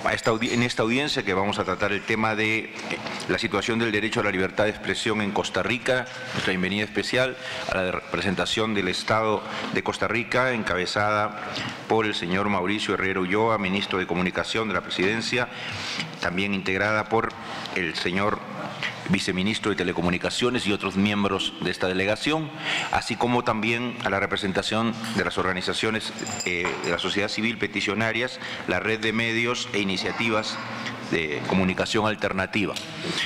en esta audiencia que vamos a tratar el tema de la situación del derecho a la libertad de expresión en Costa Rica. Nuestra bienvenida especial a la representación del Estado de Costa Rica, encabezada por el señor Mauricio Herrera Ulloa, ministro de Comunicación de la Presidencia, también integrada por el señor viceministro de Telecomunicaciones y otros miembros de esta delegación, así como también a la representación de las organizaciones de la sociedad civil peticionarias, la red de medios e iniciativas de comunicación alternativa.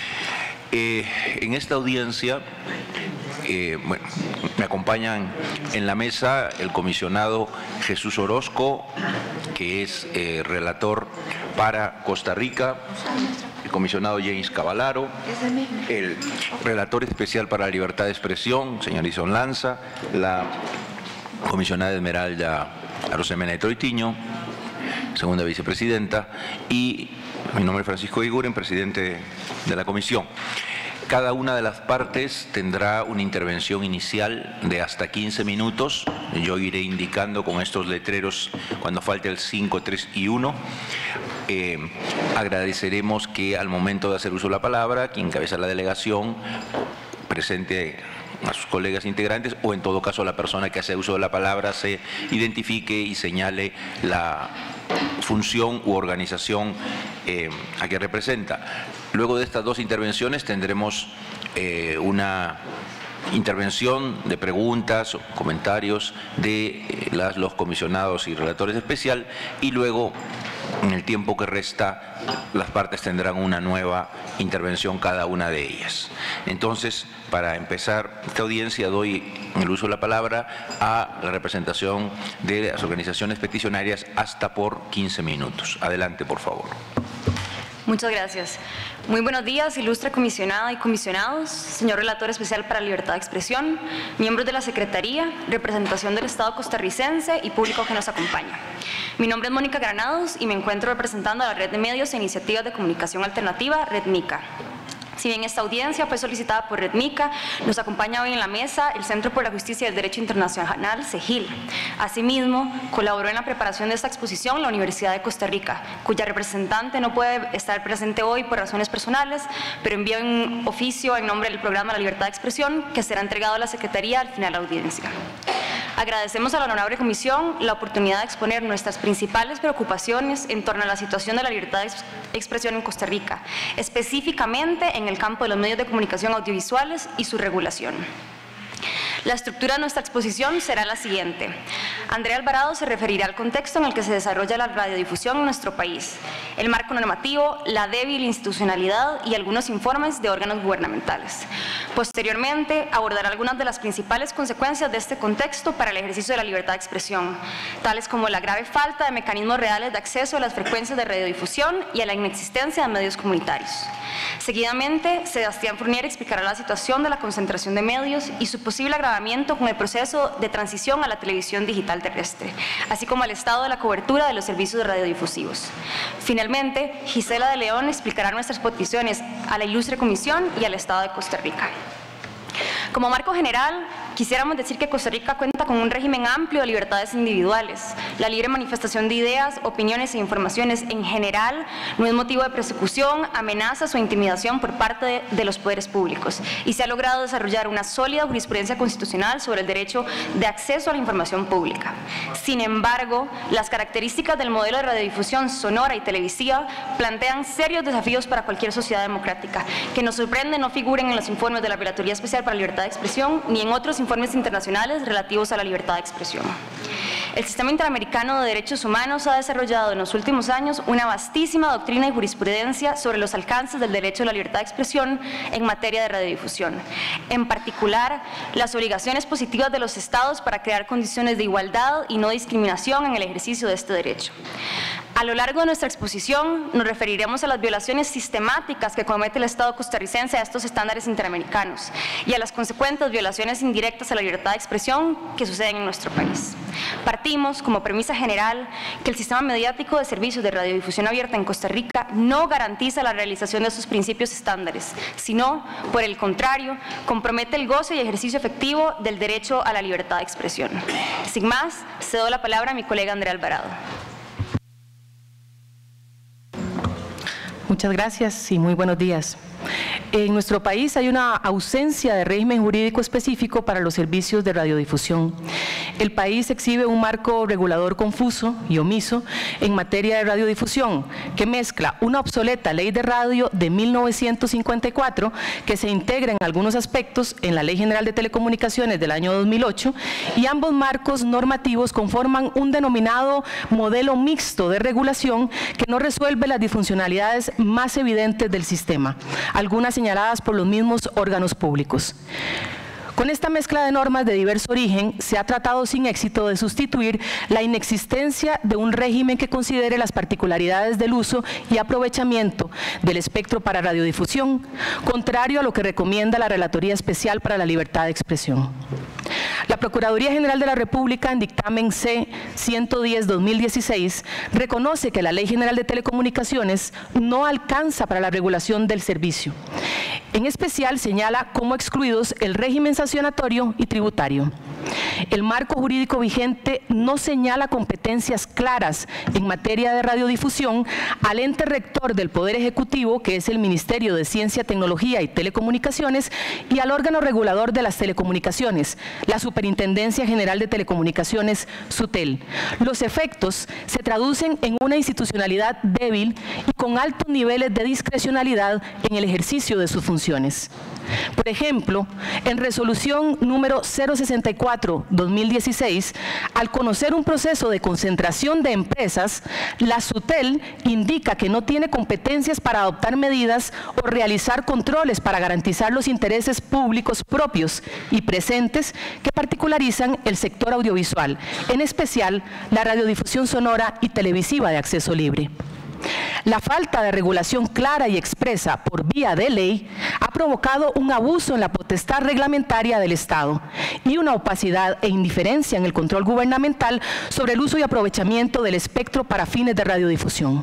En esta audiencia, bueno, me acompañan en la mesa el comisionado Jesús Orozco, que es relator para Costa Rica, el comisionado James Cavallaro, el relator especial para la libertad de expresión, señor Ison Lanza, la comisionada Esmeralda Arosemena de Troitiño, segunda vicepresidenta, y mi nombre es Francisco Iguren, presidente de la comisión. Cada una de las partes tendrá una intervención inicial de hasta 15 minutos. Yo iré indicando con estos letreros cuando falte el 5, 3 y 1. Agradeceremos que al momento de hacer uso de la palabra, quien encabeza la delegación presente a sus colegas integrantes, o en todo caso la persona que hace uso de la palabra se identifique y señale la función u organización a que representa. Luego de estas dos intervenciones tendremos una intervención de preguntas o comentarios de los comisionados y relatores especial, y luego, en el tiempo que resta, las partes tendrán una nueva intervención cada una de ellas. Entonces, para empezar esta audiencia, doy el uso de la palabra a la representación de las organizaciones peticionarias hasta por 15 minutos. Adelante, por favor. Muchas gracias. Muy buenos días, ilustre comisionada y comisionados, señor relator especial para la libertad de expresión, miembros de la Secretaría, representación del Estado costarricense y público que nos acompaña. Mi nombre es Mónica Granados y me encuentro representando a la Red de Medios e Iniciativas de Comunicación Alternativa, Red MICA. Si bien esta audiencia fue solicitada por Red MICA, nos acompaña hoy en la mesa el Centro por la Justicia y el Derecho Internacional, CEGIL. Asimismo, colaboró en la preparación de esta exposición la Universidad de Costa Rica, cuya representante no puede estar presente hoy por razones personales, pero envía un oficio en nombre del Programa de la Libertad de Expresión que será entregado a la Secretaría al final de la audiencia. Agradecemos a la honorable comisión la oportunidad de exponer nuestras principales preocupaciones en torno a la situación de la libertad de expresión en Costa Rica, específicamente en el campo de los medios de comunicación audiovisuales y su regulación. La estructura de nuestra exposición será la siguiente. Andrea Alvarado se referirá al contexto en el que se desarrolla la radiodifusión en nuestro país, el marco normativo, la débil institucionalidad y algunos informes de órganos gubernamentales. Posteriormente, abordará algunas de las principales consecuencias de este contexto para el ejercicio de la libertad de expresión, tales como la grave falta de mecanismos reales de acceso a las frecuencias de radiodifusión y a la inexistencia de medios comunitarios. Seguidamente, Sebastián Fournier explicará la situación de la concentración de medios y su posible agravamiento con el proceso de transición a la televisión digital terrestre, así como el estado de la cobertura de los servicios radiodifusivos. Finalmente, Gisela de León explicará nuestras peticiones a la ilustre comisión y al Estado de Costa Rica. Como marco general, quisiéramos decir que Costa Rica cuenta con un régimen amplio de libertades individuales. La libre manifestación de ideas, opiniones e informaciones en general no es motivo de persecución, amenazas o intimidación por parte de los poderes públicos, y se ha logrado desarrollar una sólida jurisprudencia constitucional sobre el derecho de acceso a la información pública. Sin embargo, las características del modelo de radiodifusión sonora y televisiva plantean serios desafíos para cualquier sociedad democrática, que nos sorprende no figuren en los informes de la Relatoría Especial para la Libertad de Expresión ni en otros informes internacionales relativos a la libertad de expresión. El Sistema Interamericano de Derechos Humanos ha desarrollado en los últimos años una vastísima doctrina y jurisprudencia sobre los alcances del derecho a la libertad de expresión en materia de radiodifusión. En particular, las obligaciones positivas de los estados para crear condiciones de igualdad y no discriminación en el ejercicio de este derecho. A lo largo de nuestra exposición nos referiremos a las violaciones sistemáticas que comete el Estado costarricense a estos estándares interamericanos y a las consecuentes violaciones indirectas a la libertad de expresión que suceden en nuestro país. Partimos como premisa general que el sistema mediático de servicios de radiodifusión abierta en Costa Rica no garantiza la realización de estos principios estándares, sino, por el contrario, compromete el goce y ejercicio efectivo del derecho a la libertad de expresión. Sin más, cedo la palabra a mi colega Andrea Alvarado. Muchas gracias y muy buenos días. En nuestro país hay una ausencia de régimen jurídico específico para los servicios de radiodifusión. El país exhibe un marco regulador confuso y omiso en materia de radiodifusión, que mezcla una obsoleta ley de radio de 1954, que se integra en algunos aspectos en la Ley General de Telecomunicaciones del año 2008, y ambos marcos normativos conforman un denominado modelo mixto de regulación que no resuelve las disfuncionalidades más evidentes del sistema, algunas señaladas por los mismos órganos públicos. Con esta mezcla de normas de diverso origen, se ha tratado sin éxito de sustituir la inexistencia de un régimen que considere las particularidades del uso y aprovechamiento del espectro para radiodifusión, contrario a lo que recomienda la Relatoría Especial para la Libertad de Expresión. La Procuraduría General de la República, en dictamen C-110-2016, reconoce que la Ley General de Telecomunicaciones no alcanza para la regulación del servicio. En especial, señala como excluidos el régimen sancionatorio y tributario. El marco jurídico vigente no señala competencias claras en materia de radiodifusión al ente rector del Poder Ejecutivo, que es el Ministerio de Ciencia, Tecnología y Telecomunicaciones, y al órgano regulador de las telecomunicaciones, la Superintendencia General de Telecomunicaciones, SUTEL. Los efectos se traducen en una institucionalidad débil y con altos niveles de discrecionalidad en el ejercicio de sus funciones. Por ejemplo, en resolución número 064-2016, al conocer un proceso de concentración de empresas, la SUTEL indica que no tiene competencias para adoptar medidas o realizar controles para garantizar los intereses públicos propios y presentes que particularizan el sector audiovisual, en especial la radiodifusión sonora y televisiva de acceso libre. La falta de regulación clara y expresa por vía de ley ha provocado un abuso en la potestad reglamentaria del Estado y una opacidad e indiferencia en el control gubernamental sobre el uso y aprovechamiento del espectro para fines de radiodifusión.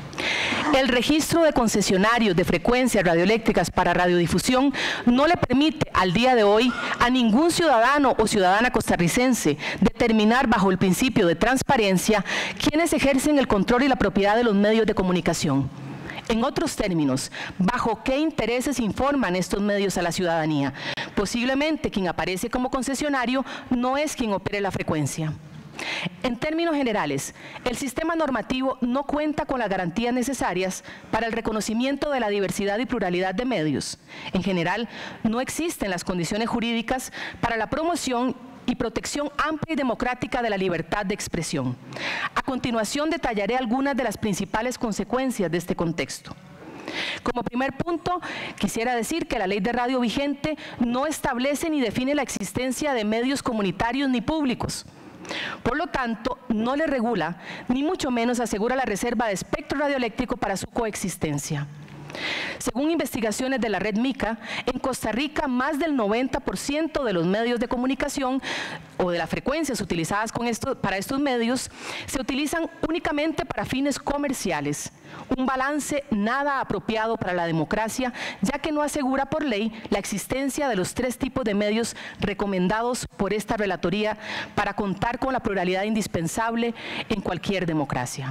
El registro de concesionarios de frecuencias radioeléctricas para radiodifusión no le permite al día de hoy a ningún ciudadano o ciudadana costarricense determinar bajo el principio de transparencia quiénes ejercen el control y la propiedad de los medios de comunicación. En otros términos, ¿bajo qué intereses informan estos medios a la ciudadanía? Posiblemente quien aparece como concesionario no es quien opere la frecuencia. En términos generales, el sistema normativo no cuenta con las garantías necesarias para el reconocimiento de la diversidad y pluralidad de medios. En general, no existen las condiciones jurídicas para la promoción y protección amplia y democrática de la libertad de expresión. A continuación, detallaré algunas de las principales consecuencias de este contexto. Como primer punto, quisiera decir que la ley de radio vigente no establece ni define la existencia de medios comunitarios ni públicos. Por lo tanto, no le regula, ni mucho menos asegura la reserva de espectro radioeléctrico para su coexistencia. Según investigaciones de la red MICA, en Costa Rica más del 90% de los medios de comunicación o de las frecuencias utilizadas para estos medios se utilizan únicamente para fines comerciales. Un balance nada apropiado para la democracia, ya que no asegura por ley la existencia de los 3 tipos de medios recomendados por esta relatoría para contar con la pluralidad indispensable en cualquier democracia.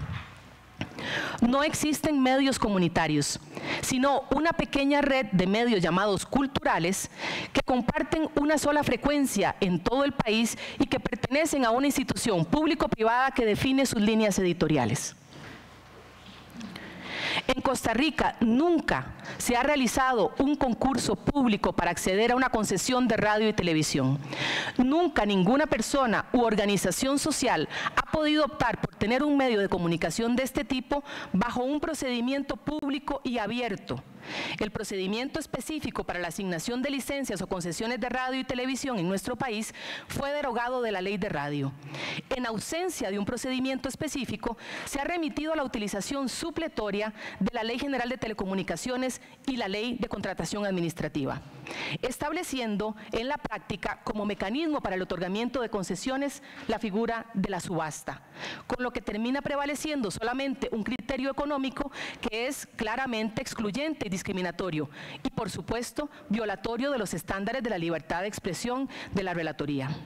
No existen medios comunitarios, sino una pequeña red de medios llamados culturales que comparten una sola frecuencia en todo el país y que pertenecen a una institución público-privada que define sus líneas editoriales. En Costa Rica nunca se ha realizado un concurso público para acceder a una concesión de radio y televisión. Nunca ninguna persona u organización social ha podido optar por tener un medio de comunicación de este tipo bajo un procedimiento público y abierto. El procedimiento específico para la asignación de licencias o concesiones de radio y televisión en nuestro país fue derogado de la Ley de Radio. En ausencia de un procedimiento específico, se ha remitido a la utilización supletoria de la Ley General de Telecomunicaciones y la Ley de Contratación Administrativa, estableciendo en la práctica como mecanismo para el otorgamiento de concesiones la figura de la subasta, con lo que termina prevaleciendo solamente un criterio económico que es claramente excluyente y discriminatorio y, por supuesto, violatorio de los estándares de la libertad de expresión de la relatoría.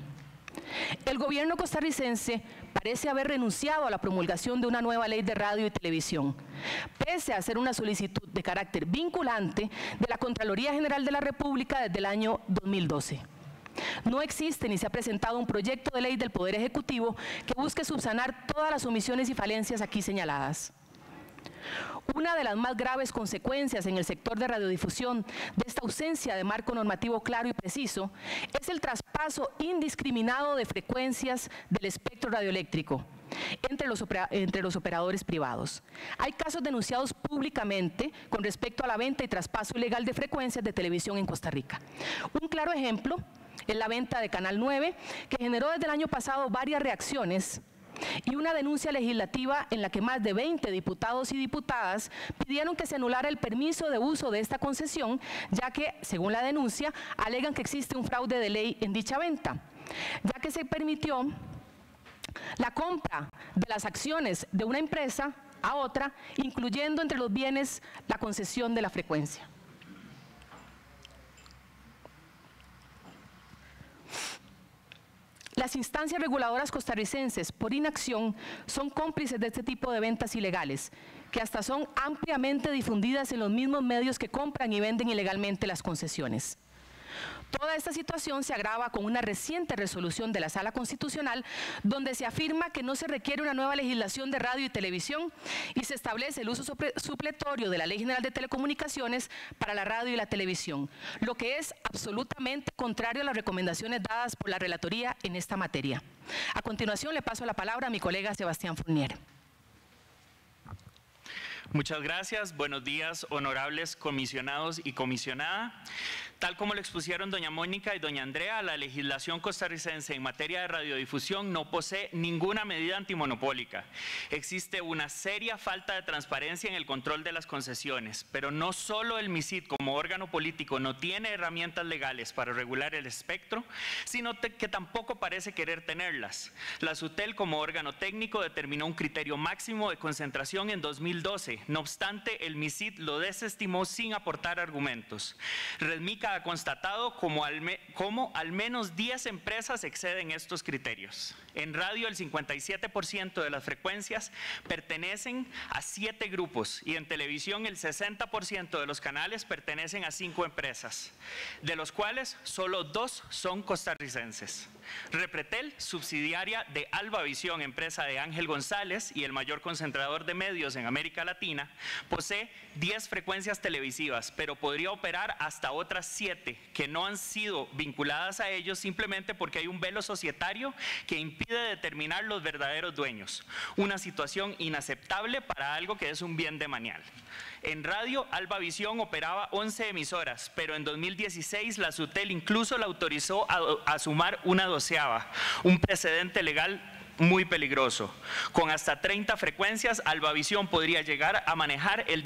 El gobierno costarricense parece haber renunciado a la promulgación de una nueva ley de radio y televisión, pese a hacer una solicitud de carácter vinculante de la Contraloría General de la República desde el año 2012. No existe ni se ha presentado un proyecto de ley del Poder Ejecutivo que busque subsanar todas las omisiones y falencias aquí señaladas. Una de las más graves consecuencias en el sector de radiodifusión de esta ausencia de marco normativo claro y preciso es el traspaso indiscriminado de frecuencias del espectro radioeléctrico entre los operadores privados. Hay casos denunciados públicamente con respecto a la venta y traspaso ilegal de frecuencias de televisión en Costa Rica. Un claro ejemplo es la venta de Canal 9, que generó desde el año pasado varias reacciones y una denuncia legislativa en la que más de 20 diputados y diputadas pidieron que se anulara el permiso de uso de esta concesión, ya que, según la denuncia, alegan que existe un fraude de ley en dicha venta, ya que se permitió la compra de las acciones de una empresa a otra, incluyendo entre los bienes la concesión de la frecuencia. Las instancias reguladoras costarricenses, por inacción, son cómplices de este tipo de ventas ilegales, que hasta son ampliamente difundidas en los mismos medios que compran y venden ilegalmente las concesiones. Toda esta situación se agrava con una reciente resolución de la Sala Constitucional donde se afirma que no se requiere una nueva legislación de radio y televisión y se establece el uso supletorio de la Ley General de Telecomunicaciones para la radio y la televisión, lo que es absolutamente contrario a las recomendaciones dadas por la Relatoría en esta materia. A continuación le paso la palabra a mi colega Sebastián Fournier. Muchas gracias. Buenos días, honorables comisionados y comisionada. Tal como lo expusieron doña Mónica y doña Andrea, la legislación costarricense en materia de radiodifusión no posee ninguna medida antimonopólica. Existe una seria falta de transparencia en el control de las concesiones, pero no solo el MISID como órgano político no tiene herramientas legales para regular el espectro, sino que tampoco parece querer tenerlas. La SUTEL como órgano técnico determinó un criterio máximo de concentración en 2012. No obstante, el MISID lo desestimó sin aportar argumentos. Redmica ha constatado como al menos 10 empresas exceden estos criterios. En radio, el 57% de las frecuencias pertenecen a 7 grupos y en televisión el 60% de los canales pertenecen a 5 empresas, de los cuales solo 2 son costarricenses. Repretel, subsidiaria de Albavisión, empresa de Ángel González y el mayor concentrador de medios en América Latina, posee 10 frecuencias televisivas, pero podría operar hasta otras 7 que no han sido vinculadas a ellos simplemente porque hay un velo societario que impide determinar los verdaderos dueños. Una situación inaceptable para algo que es un bien demanial. En radio, Albavisión operaba 11 emisoras, pero en 2016 la SUTEL incluso la autorizó a sumar una 12ª, un precedente legal muy peligroso. Con hasta 30 frecuencias, Albavisión podría llegar a manejar el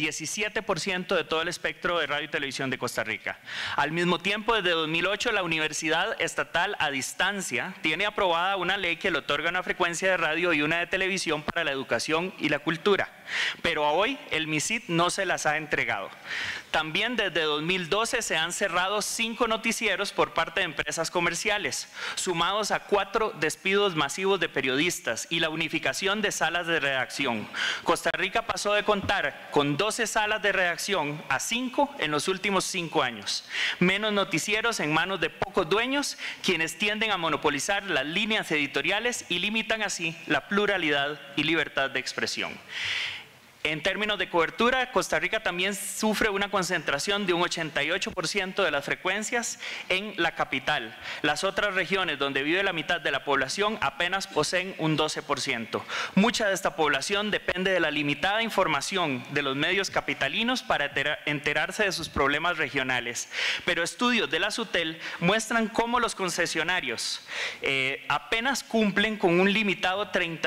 17% de todo el espectro de radio y televisión de Costa Rica. Al mismo tiempo, desde 2008, la Universidad Estatal a Distancia tiene aprobada una ley que le otorga una frecuencia de radio y una de televisión para la educación y la cultura, pero a hoy el MISID no se las ha entregado. También desde 2012 se han cerrado 5 noticieros por parte de empresas comerciales, sumados a 4 despidos masivos de periodistas y la unificación de salas de redacción. Costa Rica pasó de contar con 12 salas de redacción a 5 en los últimos 5 años. Menos noticieros en manos de pocos dueños, quienes tienden a monopolizar las líneas editoriales y limitan así la pluralidad y libertad de expresión. En términos de cobertura, Costa Rica también sufre una concentración de un 88% de las frecuencias en la capital. Las otras regiones donde vive la mitad de la población apenas poseen un 12%. Mucha de esta población depende de la limitada información de los medios capitalinos para enterarse de sus problemas regionales. Pero estudios de la SUTEL muestran cómo los concesionarios apenas cumplen con un limitado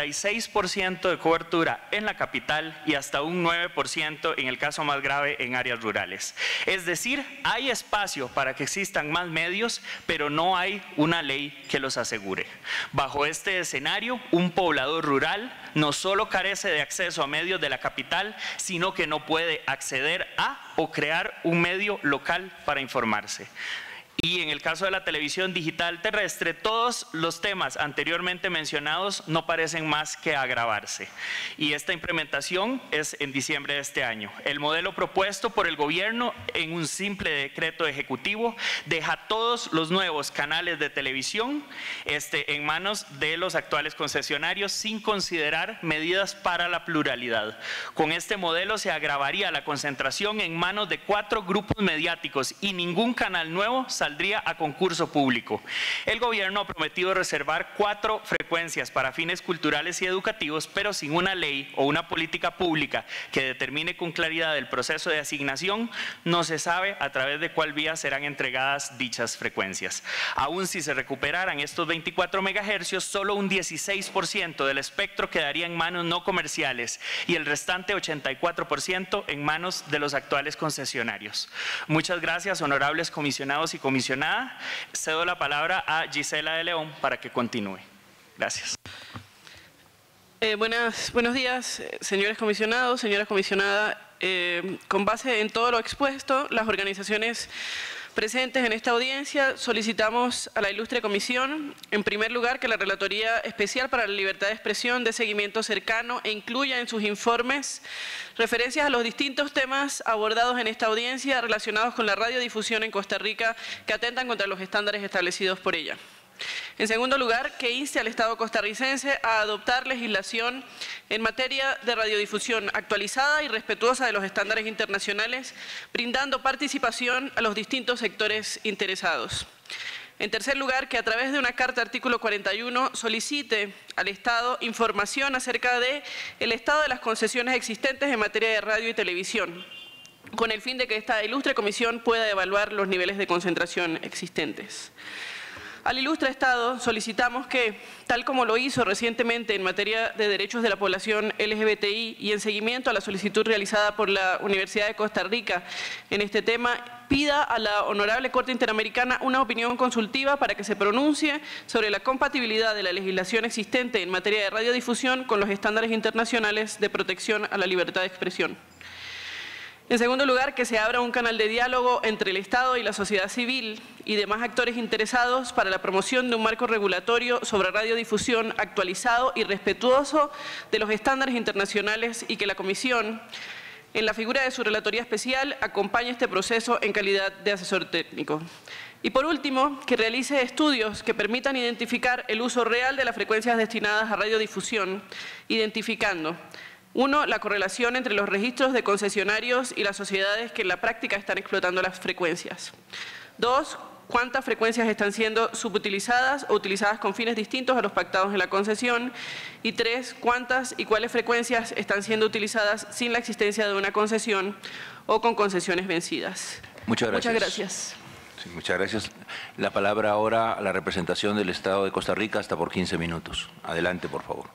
36% de cobertura en la capital y hasta un 9% en el caso más grave en áreas rurales. Es decir, hay espacio para que existan más medios, pero no hay una ley que los asegure. Bajo este escenario, un poblador rural no solo carece de acceso a medios de la capital, sino que no puede acceder a o crear un medio local para informarse. Y en el caso de la televisión digital terrestre, todos los temas anteriormente mencionados no parecen más que agravarse. Y esta implementación es en diciembre de este año. El modelo propuesto por el gobierno en un simple decreto ejecutivo deja todos los nuevos canales de televisión en manos de los actuales concesionarios sin considerar medidas para la pluralidad. Con este modelo se agravaría la concentración en manos de 4 grupos mediáticos y ningún canal nuevo saldría a concurso público. El gobierno ha prometido reservar 4 frecuencias para fines culturales y educativos, pero sin una ley o una política pública que determine con claridad el proceso de asignación, no se sabe a través de cuál vía serán entregadas dichas frecuencias. Aún si se recuperaran estos 24 megahercios, solo un 16% del espectro quedaría en manos no comerciales y el restante 84% en manos de los actuales concesionarios. Muchas gracias, honorables comisionados y comisionadas. Cedo la palabra a Gisela de León para que continúe. Gracias. Buenos días, señores comisionados, señoras comisionadas. Con base en todo lo expuesto, las organizaciones presentes en esta audiencia solicitamos a la ilustre comisión, en primer lugar, que la Relatoría Especial para la Libertad de Expresión dé seguimiento cercano e incluya en sus informes referencias a los distintos temas abordados en esta audiencia relacionados con la radiodifusión en Costa Rica que atentan contra los estándares establecidos por ella. En segundo lugar, que inste al Estado costarricense a adoptar legislación en materia de radiodifusión actualizada y respetuosa de los estándares internacionales, brindando participación a los distintos sectores interesados. En tercer lugar, que a través de una carta artículo 41 solicite al Estado información acerca del estado de las concesiones existentes en materia de radio y televisión, con el fin de que esta ilustre comisión pueda evaluar los niveles de concentración existentes. Al ilustre Estado solicitamos que, tal como lo hizo recientemente en materia de derechos de la población LGBTI y en seguimiento a la solicitud realizada por la Universidad de Costa Rica en este tema, pida a la Honorable Corte Interamericana una opinión consultiva para que se pronuncie sobre la compatibilidad de la legislación existente en materia de radiodifusión con los estándares internacionales de protección a la libertad de expresión. En segundo lugar, que se abra un canal de diálogo entre el Estado y la sociedad civil y demás actores interesados para la promoción de un marco regulatorio sobre radiodifusión actualizado y respetuoso de los estándares internacionales y que la Comisión, en la figura de su Relatoría Especial, acompañe este proceso en calidad de asesor técnico. Y por último, que realice estudios que permitan identificar el uso real de las frecuencias destinadas a radiodifusión, identificando: 1. La correlación entre los registros de concesionarios y las sociedades que en la práctica están explotando las frecuencias. 2. Cuántas frecuencias están siendo subutilizadas o utilizadas con fines distintos a los pactados en la concesión. Y 3. Cuántas y cuáles frecuencias están siendo utilizadas sin la existencia de una concesión o con concesiones vencidas. Muchas gracias. Muchas gracias. Sí, muchas gracias. La palabra ahora a la representación del Estado de Costa Rica, hasta por 15 minutos. Adelante, por favor.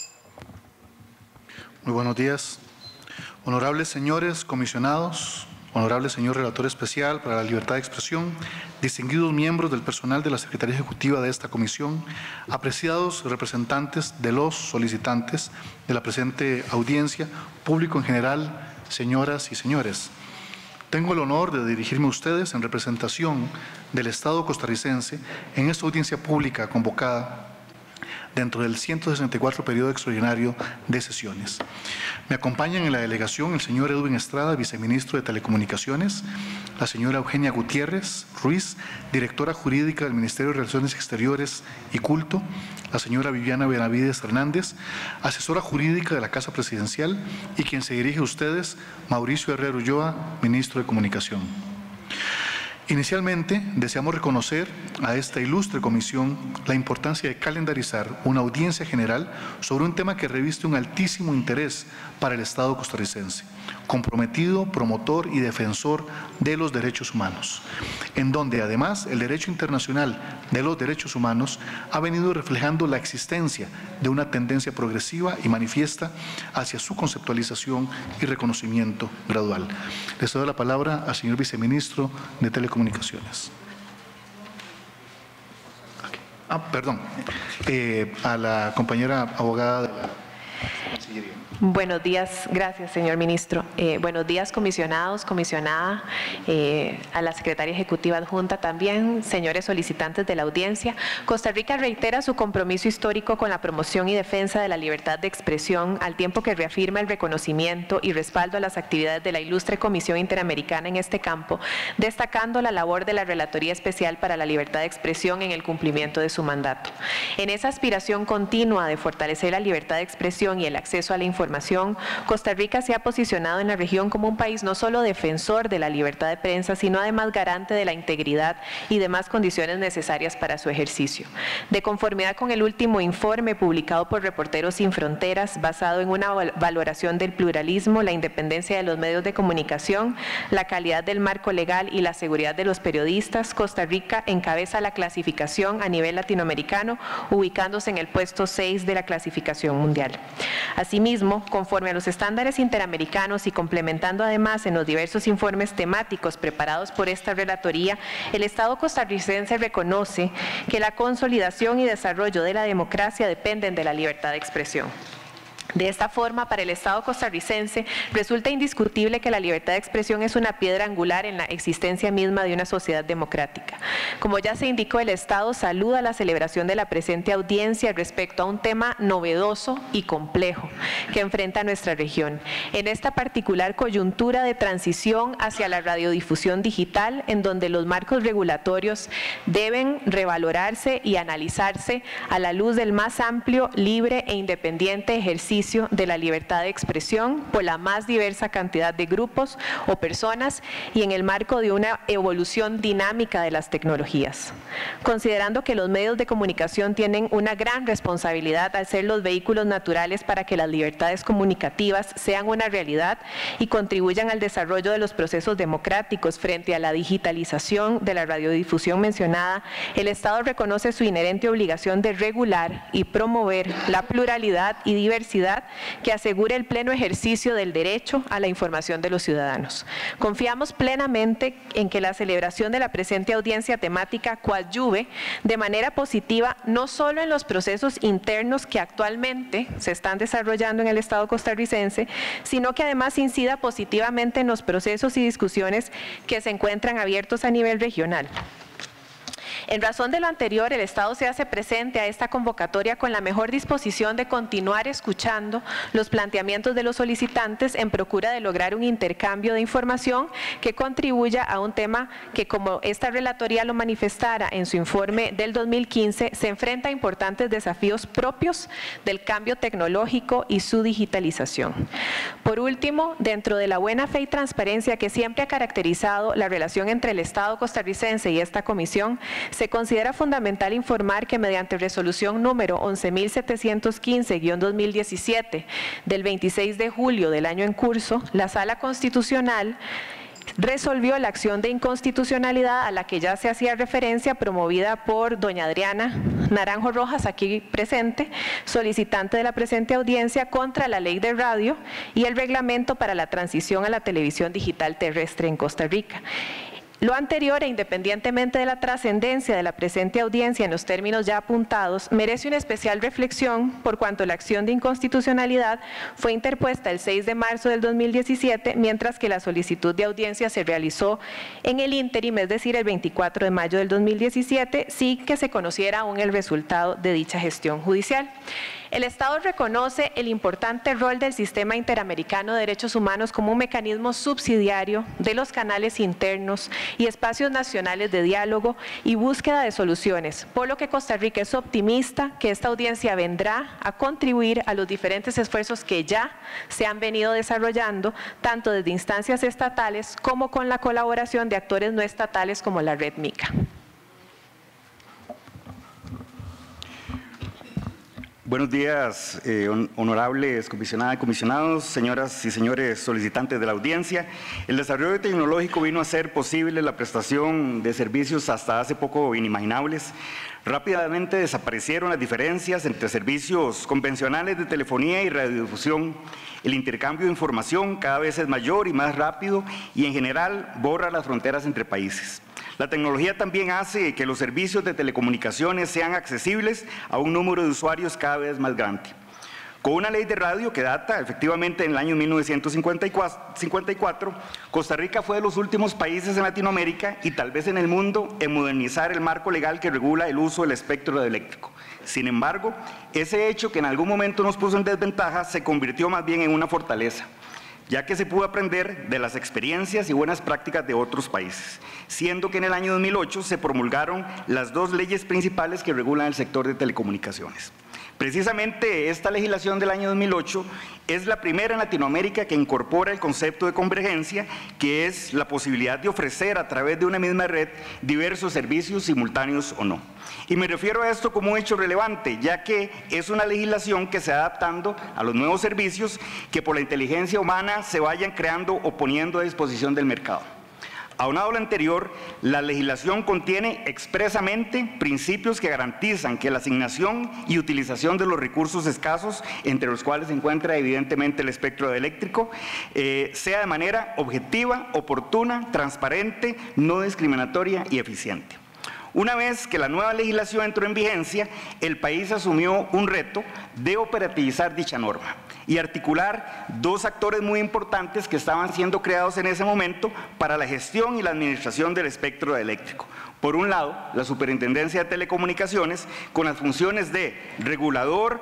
Muy buenos días. Honorables señores comisionados, honorable señor relator especial para la libertad de expresión, distinguidos miembros del personal de la Secretaría Ejecutiva de esta comisión, apreciados representantes de los solicitantes de la presente audiencia, público en general, señoras y señores. Tengo el honor de dirigirme a ustedes en representación del Estado costarricense en esta audiencia pública convocada dentro del 164 periodo extraordinario de sesiones. Me acompañan en la delegación el señor Edwin Estrada, viceministro de Telecomunicaciones, la señora Eugenia Gutiérrez Ruiz, directora jurídica del Ministerio de Relaciones Exteriores y Culto, la señora Viviana Benavides Hernández, asesora jurídica de la Casa Presidencial, y quien se dirige a ustedes, Mauricio Herrera Ulloa, ministro de Comunicación. Inicialmente, deseamos reconocer a esta ilustre comisión la importancia de calendarizar una audiencia general sobre un tema que reviste un altísimo interés para el Estado costarricense, comprometido, promotor y defensor de los derechos humanos, en donde además el derecho internacional de los derechos humanos ha venido reflejando la existencia de una tendencia progresiva y manifiesta hacia su conceptualización y reconocimiento gradual. Le cedo la palabra al señor viceministro de Telecomunicaciones. A la compañera abogada de la Cancillería. Buenos días, gracias, señor ministro. Buenos días, comisionados, comisionada, a la secretaria ejecutiva adjunta también, señores solicitantes de la audiencia. Costa Rica reitera su compromiso histórico con la promoción y defensa de la libertad de expresión, al tiempo que reafirma el reconocimiento y respaldo a las actividades de la ilustre Comisión Interamericana en este campo, destacando la labor de la Relatoría Especial para la Libertad de Expresión en el cumplimiento de su mandato. En esa aspiración continua de fortalecer la libertad de expresión y el acceso a la información, Costa Rica se ha posicionado en la región como un país no solo defensor de la libertad de prensa, sino además garante de la integridad y demás condiciones necesarias para su ejercicio. De conformidad con el último informe publicado por Reporteros Sin Fronteras, basado en una valoración del pluralismo, la independencia de los medios de comunicación, la calidad del marco legal y la seguridad de los periodistas, Costa Rica encabeza la clasificación a nivel latinoamericano, ubicándose en el puesto 6 de la clasificación mundial. Asimismo, conforme a los estándares interamericanos y complementando además en los diversos informes temáticos preparados por esta relatoría, el Estado costarricense reconoce que la consolidación y desarrollo de la democracia dependen de la libertad de expresión. De esta forma, para el Estado costarricense, resulta indiscutible que la libertad de expresión es una piedra angular en la existencia misma de una sociedad democrática. Como ya se indicó, el Estado saluda la celebración de la presente audiencia respecto a un tema novedoso y complejo que enfrenta nuestra región. En esta particular coyuntura de transición hacia la radiodifusión digital, en donde los marcos regulatorios deben revalorarse y analizarse a la luz del más amplio, libre e independiente ejercicio de la libertad de expresión por la más diversa cantidad de grupos o personas y en el marco de una evolución dinámica de las tecnologías. Considerando que los medios de comunicación tienen una gran responsabilidad al ser los vehículos naturales para que las libertades comunicativas sean una realidad y contribuyan al desarrollo de los procesos democráticos frente a la digitalización de la radiodifusión mencionada, el Estado reconoce su inherente obligación de regular y promover la pluralidad y diversidad que asegure el pleno ejercicio del derecho a la información de los ciudadanos. Confiamos plenamente en que la celebración de la presente audiencia temática coadyuve de manera positiva no solo en los procesos internos que actualmente se están desarrollando en el Estado costarricense, sino que además incida positivamente en los procesos y discusiones que se encuentran abiertos a nivel regional. En razón de lo anterior, el Estado se hace presente a esta convocatoria con la mejor disposición de continuar escuchando los planteamientos de los solicitantes en procura de lograr un intercambio de información que contribuya a un tema que, como esta relatoría lo manifestara en su informe del 2015, se enfrenta a importantes desafíos propios del cambio tecnológico y su digitalización. Por último, dentro de la buena fe y transparencia que siempre ha caracterizado la relación entre el Estado costarricense y esta comisión, se considera fundamental informar que mediante resolución número 11.715-2017 del 26 de julio del año en curso, la Sala Constitucional resolvió la acción de inconstitucionalidad a la que ya se hacía referencia, promovida por doña Adriana Naranjo Rojas, aquí presente, solicitante de la presente audiencia, contra la Ley de Radio y el Reglamento para la Transición a la Televisión Digital Terrestre en Costa Rica. Lo anterior, e independientemente de la trascendencia de la presente audiencia en los términos ya apuntados, merece una especial reflexión por cuanto la acción de inconstitucionalidad fue interpuesta el 6 de marzo del 2017, mientras que la solicitud de audiencia se realizó en el ínterim, es decir, el 24 de mayo del 2017, sin que se conociera aún el resultado de dicha gestión judicial. El Estado reconoce el importante rol del Sistema Interamericano de Derechos Humanos como un mecanismo subsidiario de los canales internos y espacios nacionales de diálogo y búsqueda de soluciones, por lo que Costa Rica es optimista que esta audiencia vendrá a contribuir a los diferentes esfuerzos que ya se han venido desarrollando, tanto desde instancias estatales como con la colaboración de actores no estatales como la Red MICA. Buenos días, honorables comisionadas y comisionados, señoras y señores solicitantes de la audiencia. El desarrollo tecnológico vino a ser posible la prestación de servicios hasta hace poco inimaginables. Rápidamente desaparecieron las diferencias entre servicios convencionales de telefonía y radiodifusión. El intercambio de información cada vez es mayor y más rápido y en general borra las fronteras entre países. La tecnología también hace que los servicios de telecomunicaciones sean accesibles a un número de usuarios cada vez más grande. Con una ley de radio que data efectivamente en el año 1954, Costa Rica fue de los últimos países en Latinoamérica y tal vez en el mundo en modernizar el marco legal que regula el uso del espectro radioeléctrico. Sin embargo, ese hecho que en algún momento nos puso en desventaja se convirtió más bien en una fortaleza, ya que se pudo aprender de las experiencias y buenas prácticas de otros países, siendo que en el año 2008 se promulgaron las dos leyes principales que regulan el sector de telecomunicaciones. Precisamente esta legislación del año 2008 es la primera en Latinoamérica que incorpora el concepto de convergencia, que es la posibilidad de ofrecer a través de una misma red diversos servicios simultáneos o no. Y me refiero a esto como un hecho relevante, ya que es una legislación que se va adaptando a los nuevos servicios que por la inteligencia humana se vayan creando o poniendo a disposición del mercado. Aunado a lo anterior, la legislación contiene expresamente principios que garantizan que la asignación y utilización de los recursos escasos, entre los cuales se encuentra evidentemente el espectro eléctrico, sea de manera objetiva, oportuna, transparente, no discriminatoria y eficiente. Una vez que la nueva legislación entró en vigencia, el país asumió un reto de operativizar dicha norma y articular dos actores muy importantes que estaban siendo creados en ese momento para la gestión y la administración del espectro eléctrico. Por un lado, la Superintendencia de Telecomunicaciones, con las funciones de regulador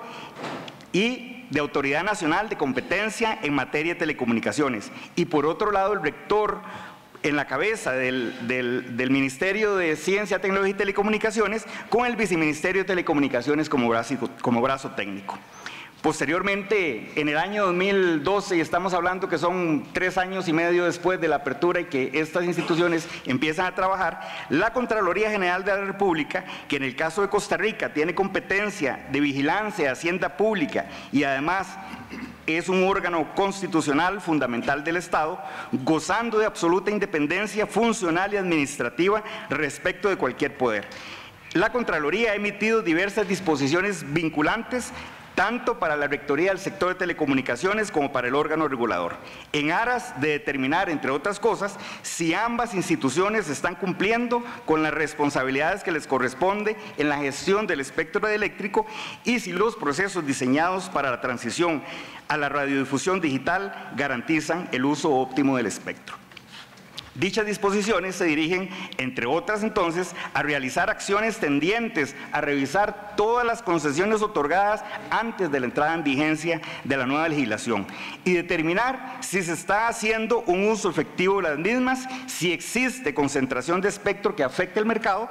y de Autoridad Nacional de Competencia en materia de telecomunicaciones, y por otro lado, el rector en la cabeza del Ministerio de Ciencia, Tecnología y Telecomunicaciones, con el Viceministerio de Telecomunicaciones como brazo técnico. Posteriormente, en el año 2012, y estamos hablando que son 3 años y medio después de la apertura y que estas instituciones empiezan a trabajar, la Contraloría General de la República, que en el caso de Costa Rica tiene competencia de vigilancia de hacienda pública y además es un órgano constitucional fundamental del Estado, gozando de absoluta independencia funcional y administrativa respecto de cualquier poder. La Contraloría ha emitido diversas disposiciones vinculantes tanto para la Rectoría del sector de telecomunicaciones como para el órgano regulador, en aras de determinar, entre otras cosas, si ambas instituciones están cumpliendo con las responsabilidades que les corresponde en la gestión del espectro eléctrico y si los procesos diseñados para la transición a la radiodifusión digital garantizan el uso óptimo del espectro. Dichas disposiciones se dirigen, entre otras entonces, a realizar acciones tendientes a revisar todas las concesiones otorgadas antes de la entrada en vigencia de la nueva legislación y determinar si se está haciendo un uso efectivo de las mismas, si existe concentración de espectro que afecte el mercado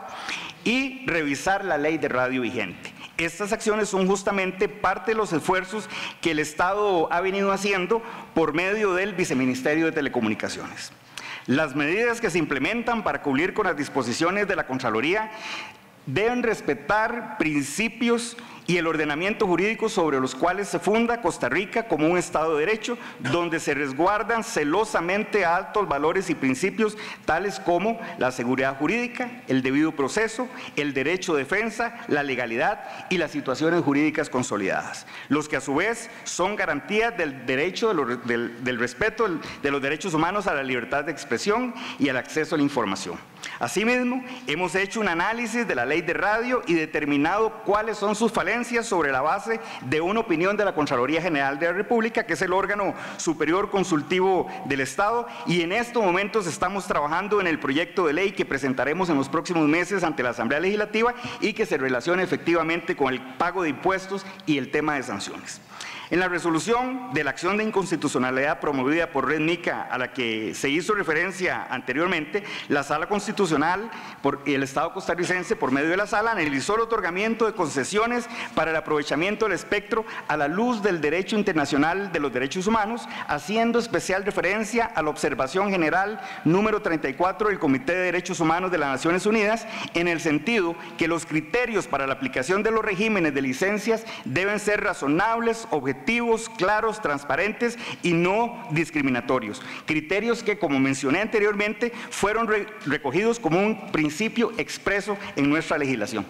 y revisar la ley de radio vigente. Estas acciones son justamente parte de los esfuerzos que el Estado ha venido haciendo por medio del Viceministerio de Telecomunicaciones. Las medidas que se implementan para cumplir con las disposiciones de la Contraloría deben respetar principios y el ordenamiento jurídico sobre los cuales se funda Costa Rica como un Estado de Derecho, donde se resguardan celosamente altos valores y principios tales como la seguridad jurídica, el debido proceso, el derecho de defensa, la legalidad y las situaciones jurídicas consolidadas, los que a su vez son garantías del derecho, del respeto de los derechos humanos a la libertad de expresión y al acceso a la información. Asimismo, hemos hecho un análisis de la ley de radio y determinado cuáles son sus falencias sobre la base de una opinión de la Contraloría General de la República, que es el órgano superior consultivo del Estado, y en estos momentos estamos trabajando en el proyecto de ley que presentaremos en los próximos meses ante la Asamblea Legislativa y que se relaciona efectivamente con el pago de impuestos y el tema de sanciones. En la resolución de la acción de inconstitucionalidad promovida por Red Mica, a la que se hizo referencia anteriormente, la Sala Constitucional y el Estado costarricense, por medio de la Sala, analizó el otorgamiento de concesiones para el aprovechamiento del espectro a la luz del derecho internacional de los derechos humanos, haciendo especial referencia a la observación general número 34 del Comité de Derechos Humanos de las Naciones Unidas, en el sentido que los criterios para la aplicación de los regímenes de licencias deben ser razonables, objetivos, claros, transparentes y no discriminatorios. Criterios que, como mencioné anteriormente, fueron recogidos como un principio expreso en nuestra legislación.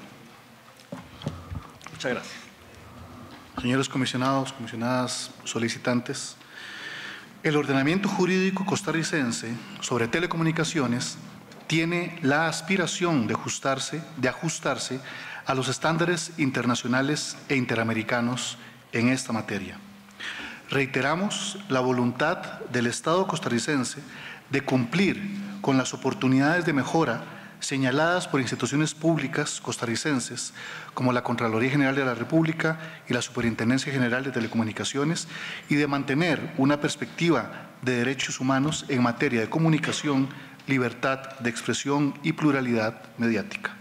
Muchas gracias. Señores comisionados, comisionadas solicitantes, el ordenamiento jurídico costarricense sobre telecomunicaciones tiene la aspiración de ajustarse a los estándares internacionales e interamericanos en esta materia. Reiteramos la voluntad del Estado costarricense de cumplir con las oportunidades de mejora señaladas por instituciones públicas costarricenses como la Contraloría General de la República y la Superintendencia General de Telecomunicaciones y de mantener una perspectiva de derechos humanos en materia de comunicación, libertad de expresión y pluralidad mediática.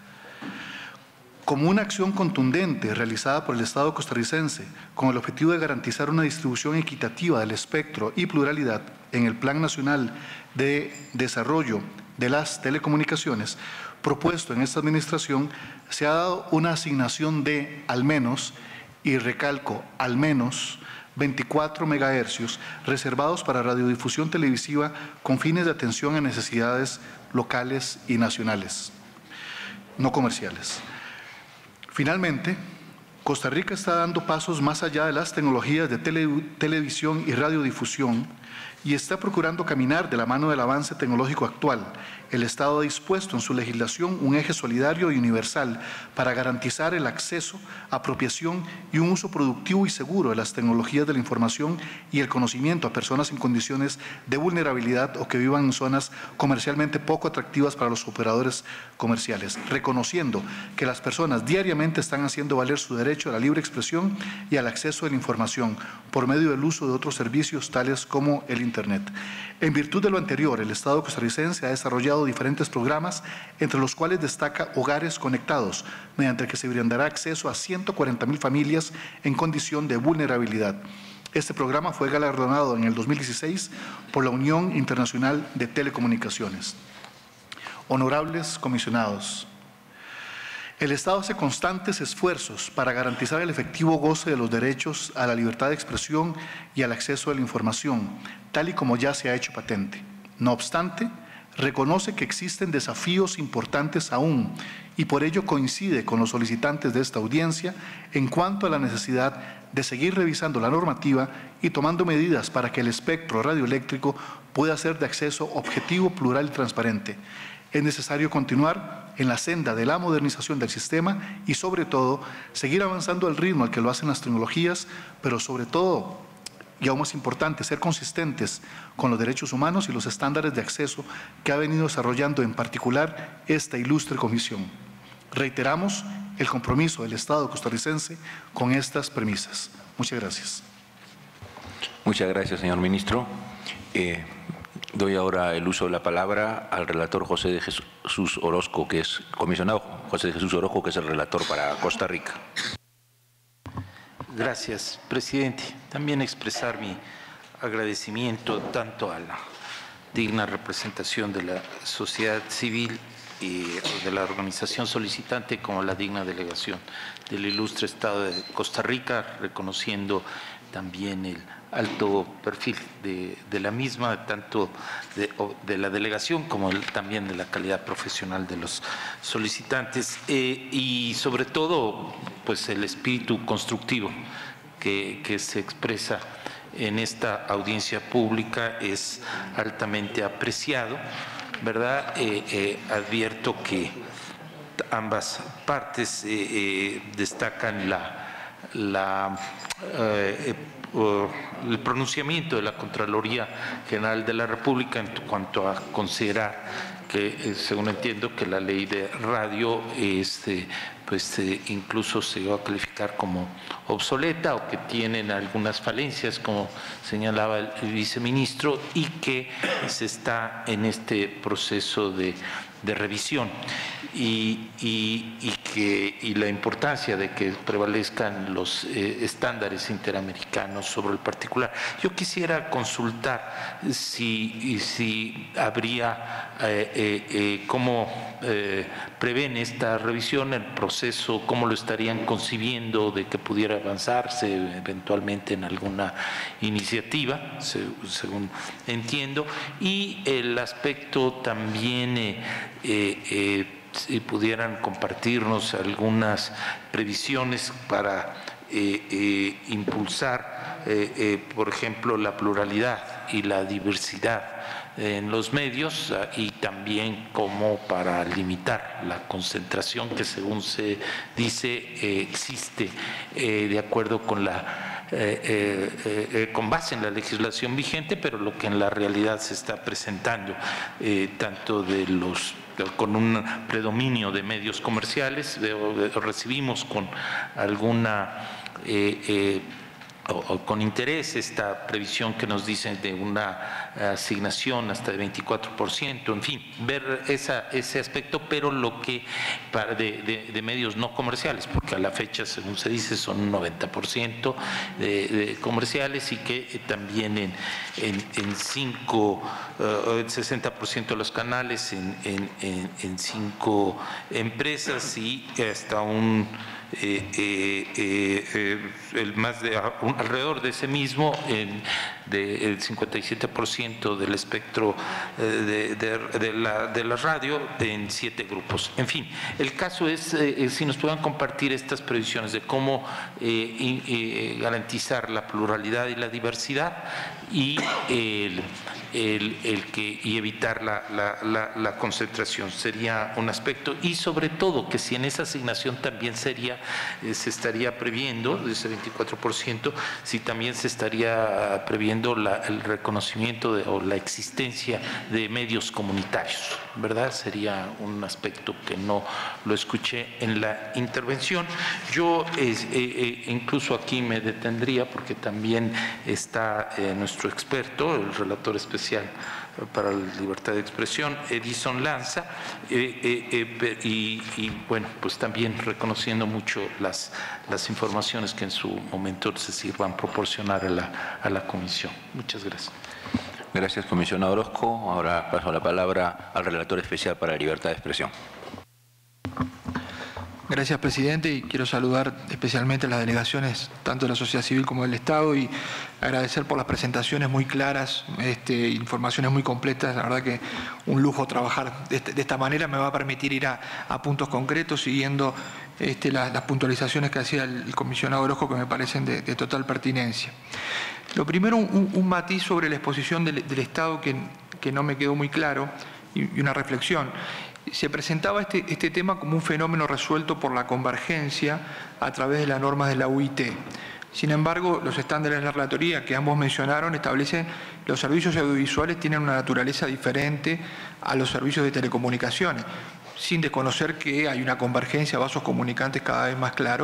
Como una acción contundente realizada por el Estado costarricense con el objetivo de garantizar una distribución equitativa del espectro y pluralidad en el Plan Nacional de Desarrollo de las Telecomunicaciones propuesto en esta administración, se ha dado una asignación de al menos, y recalco, al menos 24 megahercios reservados para radiodifusión televisiva con fines de atención a necesidades locales y nacionales, no comerciales. Finalmente, Costa Rica está dando pasos más allá de las tecnologías de televisión y radiodifusión y está procurando caminar de la mano del avance tecnológico actual. El Estado ha dispuesto en su legislación un eje solidario y universal para garantizar el acceso, apropiación y un uso productivo y seguro de las tecnologías de la información y el conocimiento a personas en condiciones de vulnerabilidad o que vivan en zonas comercialmente poco atractivas para los operadores comerciales, reconociendo que las personas diariamente están haciendo valer su derecho a la libre expresión y al acceso a la información por medio del uso de otros servicios tales como el Internet. En virtud de lo anterior, el Estado costarricense ha desarrollado diferentes programas, entre los cuales destaca Hogares Conectados, mediante el que se brindará acceso a 140,000 familias en condición de vulnerabilidad. Este programa fue galardonado en el 2016 por la Unión Internacional de Telecomunicaciones. Honorables comisionados, el Estado hace constantes esfuerzos para garantizar el efectivo goce de los derechos a la libertad de expresión y al acceso a la información, tal y como ya se ha hecho patente. No obstante, reconoce que existen desafíos importantes aún y por ello coincide con los solicitantes de esta audiencia en cuanto a la necesidad de seguir revisando la normativa y tomando medidas para que el espectro radioeléctrico pueda ser de acceso objetivo, plural y transparente. Es necesario continuar en la senda de la modernización del sistema y, sobre todo, seguir avanzando al ritmo al que lo hacen las tecnologías, pero sobre todo, y aún más importante, ser consistentes con los derechos humanos y los estándares de acceso que ha venido desarrollando en particular esta ilustre comisión. Reiteramos el compromiso del Estado costarricense con estas premisas. Muchas gracias. Muchas gracias, señor ministro. Doy ahora el uso de la palabra al relator José de Jesús Orozco, que es comisionado José de Jesús Orozco, que es el relator para Costa Rica. Gracias, presidente. También expresar mi agradecimiento tanto a la digna representación de la sociedad civil y de la organización solicitante como a la digna delegación del ilustre Estado de Costa Rica, reconociendo también el alto perfil de la misma, tanto de la delegación como también de la calidad profesional de los solicitantes y sobre todo pues el espíritu constructivo que se expresa en esta audiencia pública es altamente apreciado, ¿verdad? Advierto que ambas partes destacan el pronunciamiento de la Contraloría General de la República en cuanto a considerar que, según entiendo, que la ley de radio incluso se va a calificar como obsoleta o que tienen algunas falencias, como señalaba el viceministro, y que se está en este proceso de revisión y la importancia de que prevalezcan los estándares interamericanos sobre el particular. Yo quisiera consultar si habría cómo prevén esta revisión, el proceso, cómo lo estarían concibiendo de que pudiera avanzarse eventualmente en alguna iniciativa, según entiendo, y el aspecto también si pudieran compartirnos algunas previsiones para impulsar, por ejemplo, la pluralidad y la diversidad en los medios y también como para limitar la concentración que, según se dice, existe de acuerdo con la con base en la legislación vigente, pero lo que en la realidad se está presentando, tanto con un predominio de medios comerciales, recibimos con alguna o con interés esta previsión que nos dicen de una asignación hasta de 24%, en fin, ver ese aspecto, pero lo que de medios no comerciales, porque a la fecha, según se dice, son un 90% de comerciales, y que también el 60% de los canales en 5 empresas, y hasta alrededor de ese mismo, del 57% del espectro de la radio en 7 grupos. En fin, el caso es si nos puedan compartir estas previsiones de cómo garantizar la pluralidad y la diversidad, y evitar la concentración sería un aspecto, y sobre todo que si en esa asignación también se estaría previendo, de ese 24%, si también se estaría previendo el reconocimiento o la existencia de medios comunitarios, ¿verdad? Sería un aspecto que no lo escuché en la intervención. Yo incluso aquí me detendría, porque también está nuestro experto, el relator especial para la libertad de expresión, Edison Lanza, y bueno, pues también reconociendo mucho las informaciones que en su momento se sirvan proporcionar a la comisión. Muchas gracias. Gracias, comisionado Orozco. Ahora paso la palabra al relator especial para la libertad de expresión. Gracias, presidente, y quiero saludar especialmente a las delegaciones tanto de la sociedad civil como del Estado, y agradecer por las presentaciones muy claras, informaciones muy completas. La verdad que un lujo trabajar de esta manera. Me va a permitir ir a puntos concretos, siguiendo las puntualizaciones que hacía el comisionado Orozco, que me parecen de total pertinencia. Lo primero, un matiz sobre la exposición del Estado que no me quedó muy claro, y una reflexión. Se presentaba este tema como un fenómeno resuelto por la convergencia a través de las normas de la UIT. Sin embargo, los estándares de la relatoría que ambos mencionaron establecen que los servicios audiovisuales tienen una naturaleza diferente a los servicios de telecomunicaciones, sin desconocer que hay una convergencia, vasos comunicantes cada vez más claros.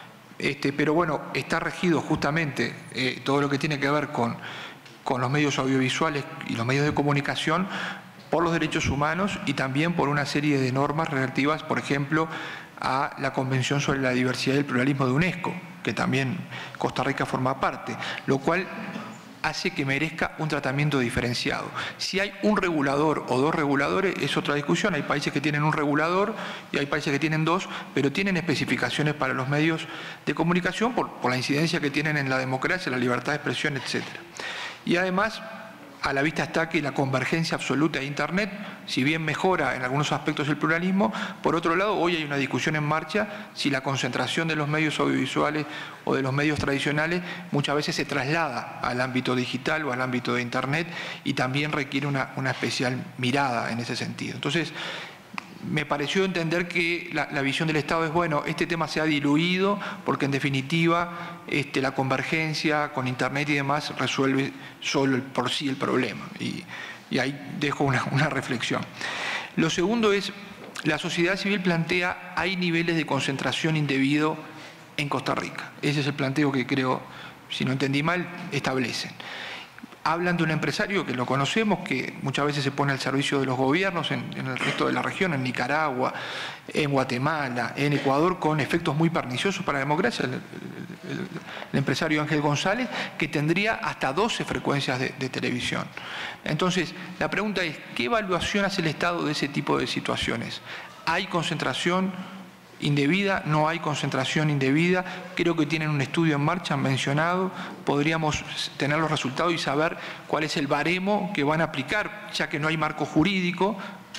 Pero bueno, está regido justamente todo lo que tiene que ver con los medios audiovisuales y los medios de comunicación por los derechos humanos, y también por una serie de normas relativas, por ejemplo, a la Convención sobre la Diversidad y el Pluralismo de UNESCO, que también Costa Rica forma parte, lo cual hace que merezca un tratamiento diferenciado. Si hay un regulador o 2 reguladores es otra discusión. Hay países que tienen un regulador y hay países que tienen 2, pero tienen especificaciones para los medios de comunicación por la incidencia que tienen en la democracia, la libertad de expresión, etc. Y además, a la vista está que la convergencia absoluta de Internet, si bien mejora en algunos aspectos el pluralismo, por otro lado, hoy hay una discusión en marcha si la concentración de los medios audiovisuales o de los medios tradicionales muchas veces se traslada al ámbito digital o al ámbito de Internet, y también requiere una especial mirada en ese sentido. Entonces, me pareció entender que la visión del Estado es, bueno, este tema se ha diluido porque en definitiva la convergencia con Internet y demás resuelve solo por sí el problema. Y ahí dejo una reflexión. Lo segundo es, la sociedad civil plantea, hay niveles de concentración indebido en Costa Rica. Ese es el planteo que creo, si no entendí mal, establecen. Hablan de un empresario que lo conocemos, que muchas veces se pone al servicio de los gobiernos en el resto de la región, en Nicaragua, en Guatemala, en Ecuador, con efectos muy perniciosos para la democracia, el empresario Ángel González, que tendría hasta 12 frecuencias de televisión. Entonces, la pregunta es, ¿qué evaluación hace el Estado de ese tipo de situaciones? ¿Hay concentración indebida? ¿No hay concentración indebida? Creo que tienen un estudio en marcha, han mencionado. Podríamos tener los resultados y saber cuál es el baremo que van a aplicar, ya que no hay marco jurídico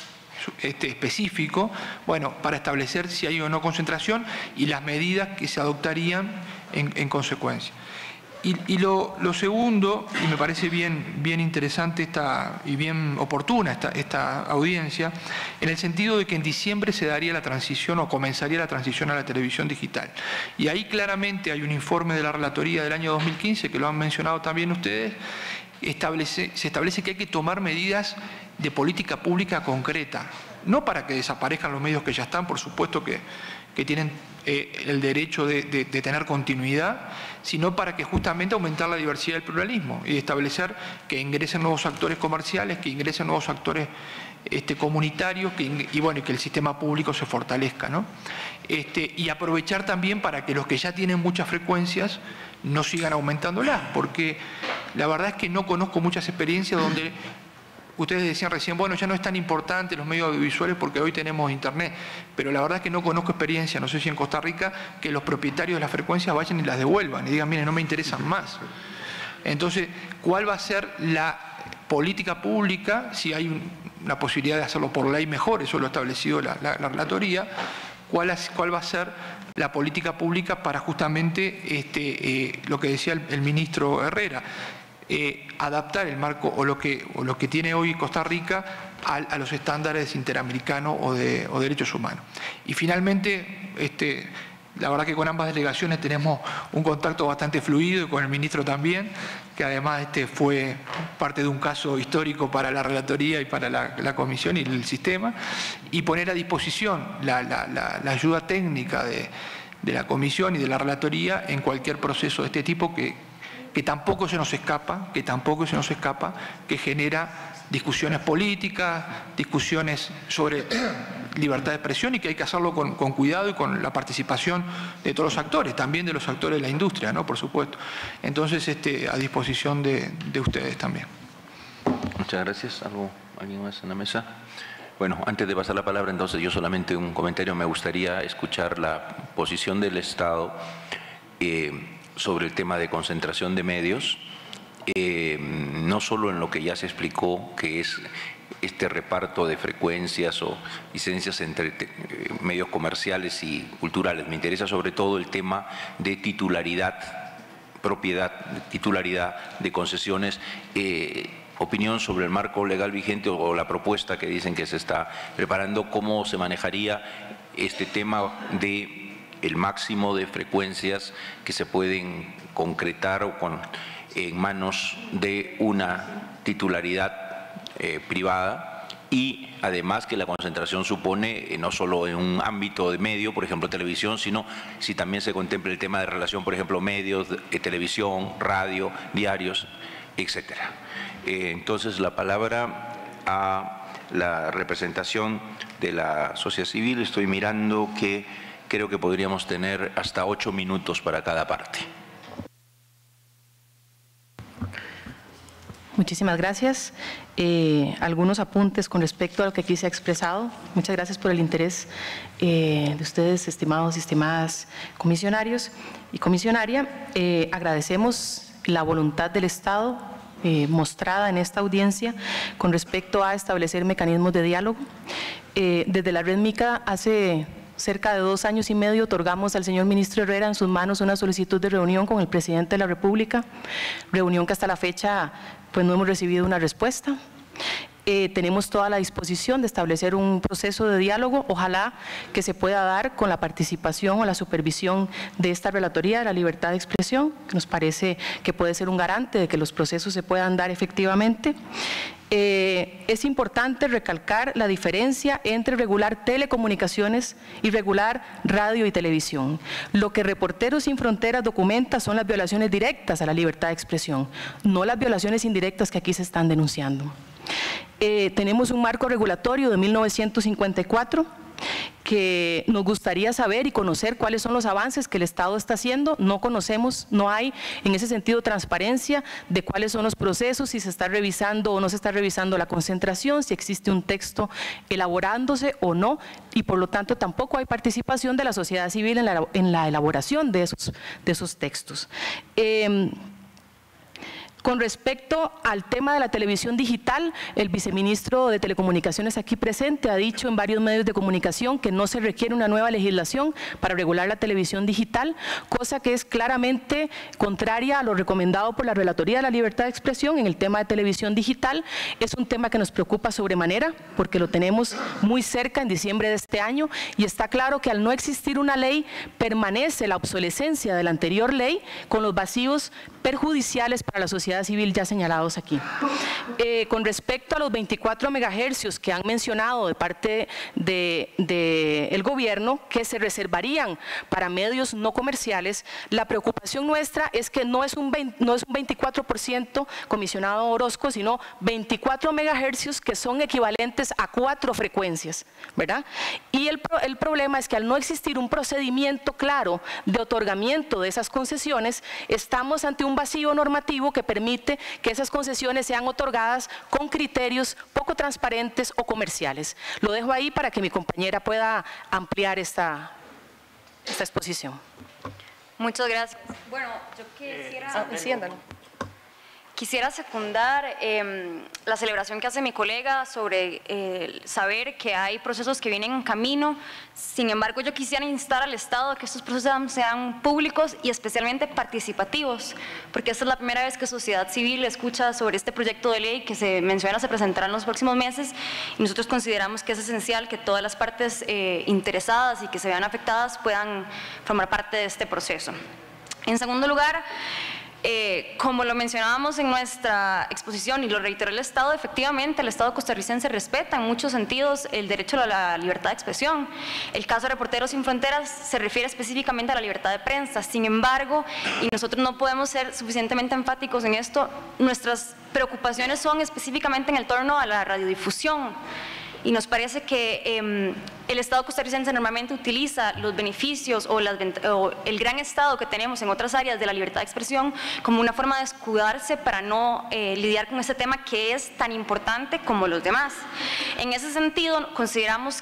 específico, bueno, para establecer si hay o no concentración y las medidas que se adoptarían en consecuencia. Y lo segundo, y me parece bien interesante y bien oportuna esta audiencia, en el sentido de que en diciembre se daría la transición o comenzaría la transición a la televisión digital. Y ahí claramente hay un informe de la relatoría del año 2015, que lo han mencionado también ustedes, se establece que hay que tomar medidas de política pública concreta, no para que desaparezcan los medios que ya están, por supuesto que tienen el derecho de tener continuidad, sino para que justamente aumentar la diversidad del pluralismo y establecer que ingresen nuevos actores comerciales, que ingresen nuevos actores comunitarios y bueno, que el sistema público se fortalezca, ¿no? Y aprovechar también para que los que ya tienen muchas frecuencias no sigan aumentándolas, porque la verdad es que no conozco muchas experiencias donde ustedes decían recién, bueno, ya no es tan importante los medios audiovisuales porque hoy tenemos internet, pero la verdad es que no conozco experiencia, no sé si en Costa Rica, que los propietarios de las frecuencias vayan y las devuelvan y digan, mire, no me interesan más. Entonces, ¿cuál va a ser la política pública? Si hay una posibilidad de hacerlo por ley, mejor, eso lo ha establecido la relatoría. ¿Cuál va a ser la política pública para justamente lo que decía el ministro Herrera? Adaptar el marco o lo que tiene hoy Costa Rica a los estándares interamericanos o de derechos humanos. Y finalmente, la verdad que con ambas delegaciones tenemos un contacto bastante fluido y con el ministro también, que además fue parte de un caso histórico para la relatoría y para la comisión y el sistema, y poner a disposición la ayuda técnica de la comisión y de la relatoría en cualquier proceso de este tipo que tampoco se nos escapa, que genera discusiones políticas, discusiones sobre libertad de expresión y que hay que hacerlo con cuidado y con la participación de todos los actores, también de los actores de la industria, ¿no? Por supuesto. Entonces, a disposición de ustedes también. Muchas gracias. ¿Alguien más en la mesa? Bueno, antes de pasar la palabra, entonces yo solamente un comentario. Me gustaría escuchar la posición del Estado sobre el tema de concentración de medios, no solo en lo que ya se explicó, que es este reparto de frecuencias o licencias entre medios comerciales y culturales. Me interesa sobre todo el tema de titularidad, propiedad, titularidad de concesiones, opinión sobre el marco legal vigente o la propuesta que dicen que se está preparando, cómo se manejaría este tema de el máximo de frecuencias que se pueden concretar en manos de una titularidad privada, y además que la concentración supone no solo en un ámbito de medio, por ejemplo televisión, sino si también se contempla el tema de relación, por ejemplo medios, televisión, radio, diarios, etcétera. Entonces la palabra a la representación de la sociedad civil. Estoy mirando que creo que podríamos tener hasta 8 minutos para cada parte. Muchísimas gracias. Algunos apuntes con respecto a lo que aquí se ha expresado. Muchas gracias por el interés de ustedes, estimados y estimadas comisionarios y comisionaria. Agradecemos la voluntad del Estado mostrada en esta audiencia con respecto a establecer mecanismos de diálogo. Desde la Red MICA hace cerca de 2 años y medio otorgamos al señor ministro Herrera en sus manos una solicitud de reunión con el presidente de la República, reunión que hasta la fecha pues no hemos recibido una respuesta. Tenemos toda la disposición de establecer un proceso de diálogo, ojalá que se pueda dar con la participación o la supervisión de esta relatoría de la libertad de expresión, que nos parece que puede ser un garante de que los procesos se puedan dar efectivamente. Es importante recalcar la diferencia entre regular telecomunicaciones y regular radio y televisión. Lo que Reporteros Sin Fronteras documenta son las violaciones directas a la libertad de expresión, no las violaciones indirectas que aquí se están denunciando. Tenemos un marco regulatorio de 1954 que nos gustaría saber y conocer cuáles son los avances que el Estado está haciendo. No conocemos, no hay en ese sentido transparencia de cuáles son los procesos, si se está revisando o no se está revisando la concentración, si existe un texto elaborándose o no, y por lo tanto tampoco hay participación de la sociedad civil en la elaboración de esos textos. Con respecto al tema de la televisión digital, el viceministro de Telecomunicaciones aquí presente ha dicho en varios medios de comunicación que no se requiere una nueva legislación para regular la televisión digital, cosa que es claramente contraria a lo recomendado por la Relatoría de la Libertad de Expresión en el tema de televisión digital. Es un tema que nos preocupa sobremanera porque lo tenemos muy cerca en diciembre de este año y está claro que al no existir una ley permanece la obsolescencia de la anterior ley con los vacíos perjudiciales para la sociedad civil ya señalados aquí. Con respecto a los 24 megahercios que han mencionado de parte del gobierno que se reservarían para medios no comerciales, la preocupación nuestra es que no es un 24%, comisionado Orozco, sino 24 megahercios que son equivalentes a 4 frecuencias, ¿verdad? Y el problema es que al no existir un procedimiento claro de otorgamiento de esas concesiones, estamos ante un vacío normativo que permite que esas concesiones sean otorgadas con criterios poco transparentes o comerciales. Lo dejo ahí para que mi compañera pueda ampliar esta exposición. Muchas gracias. Bueno, yo quisiera secundar la celebración que hace mi colega sobre saber que hay procesos que vienen en camino. Sin embargo, yo quisiera instar al Estado a que estos procesos sean públicos y especialmente participativos, porque esta es la primera vez que sociedad civil escucha sobre este proyecto de ley que se menciona se presentará en los próximos meses, y nosotros consideramos que es esencial que todas las partes interesadas y que se vean afectadas puedan formar parte de este proceso. En segundo lugar, como lo mencionábamos en nuestra exposición y lo reiteró el Estado, efectivamente el Estado costarricense respeta en muchos sentidos el derecho a la libertad de expresión. El caso de Reporteros Sin Fronteras se refiere específicamente a la libertad de prensa. Sin embargo, y nosotros no podemos ser suficientemente enfáticos en esto, nuestras preocupaciones son específicamente en el torno a la radiodifusión. Y nos parece que el Estado costarricense normalmente utiliza los beneficios o el gran Estado que tenemos en otras áreas de la libertad de expresión como una forma de escudarse para no lidiar con este tema que es tan importante como los demás. En ese sentido, consideramos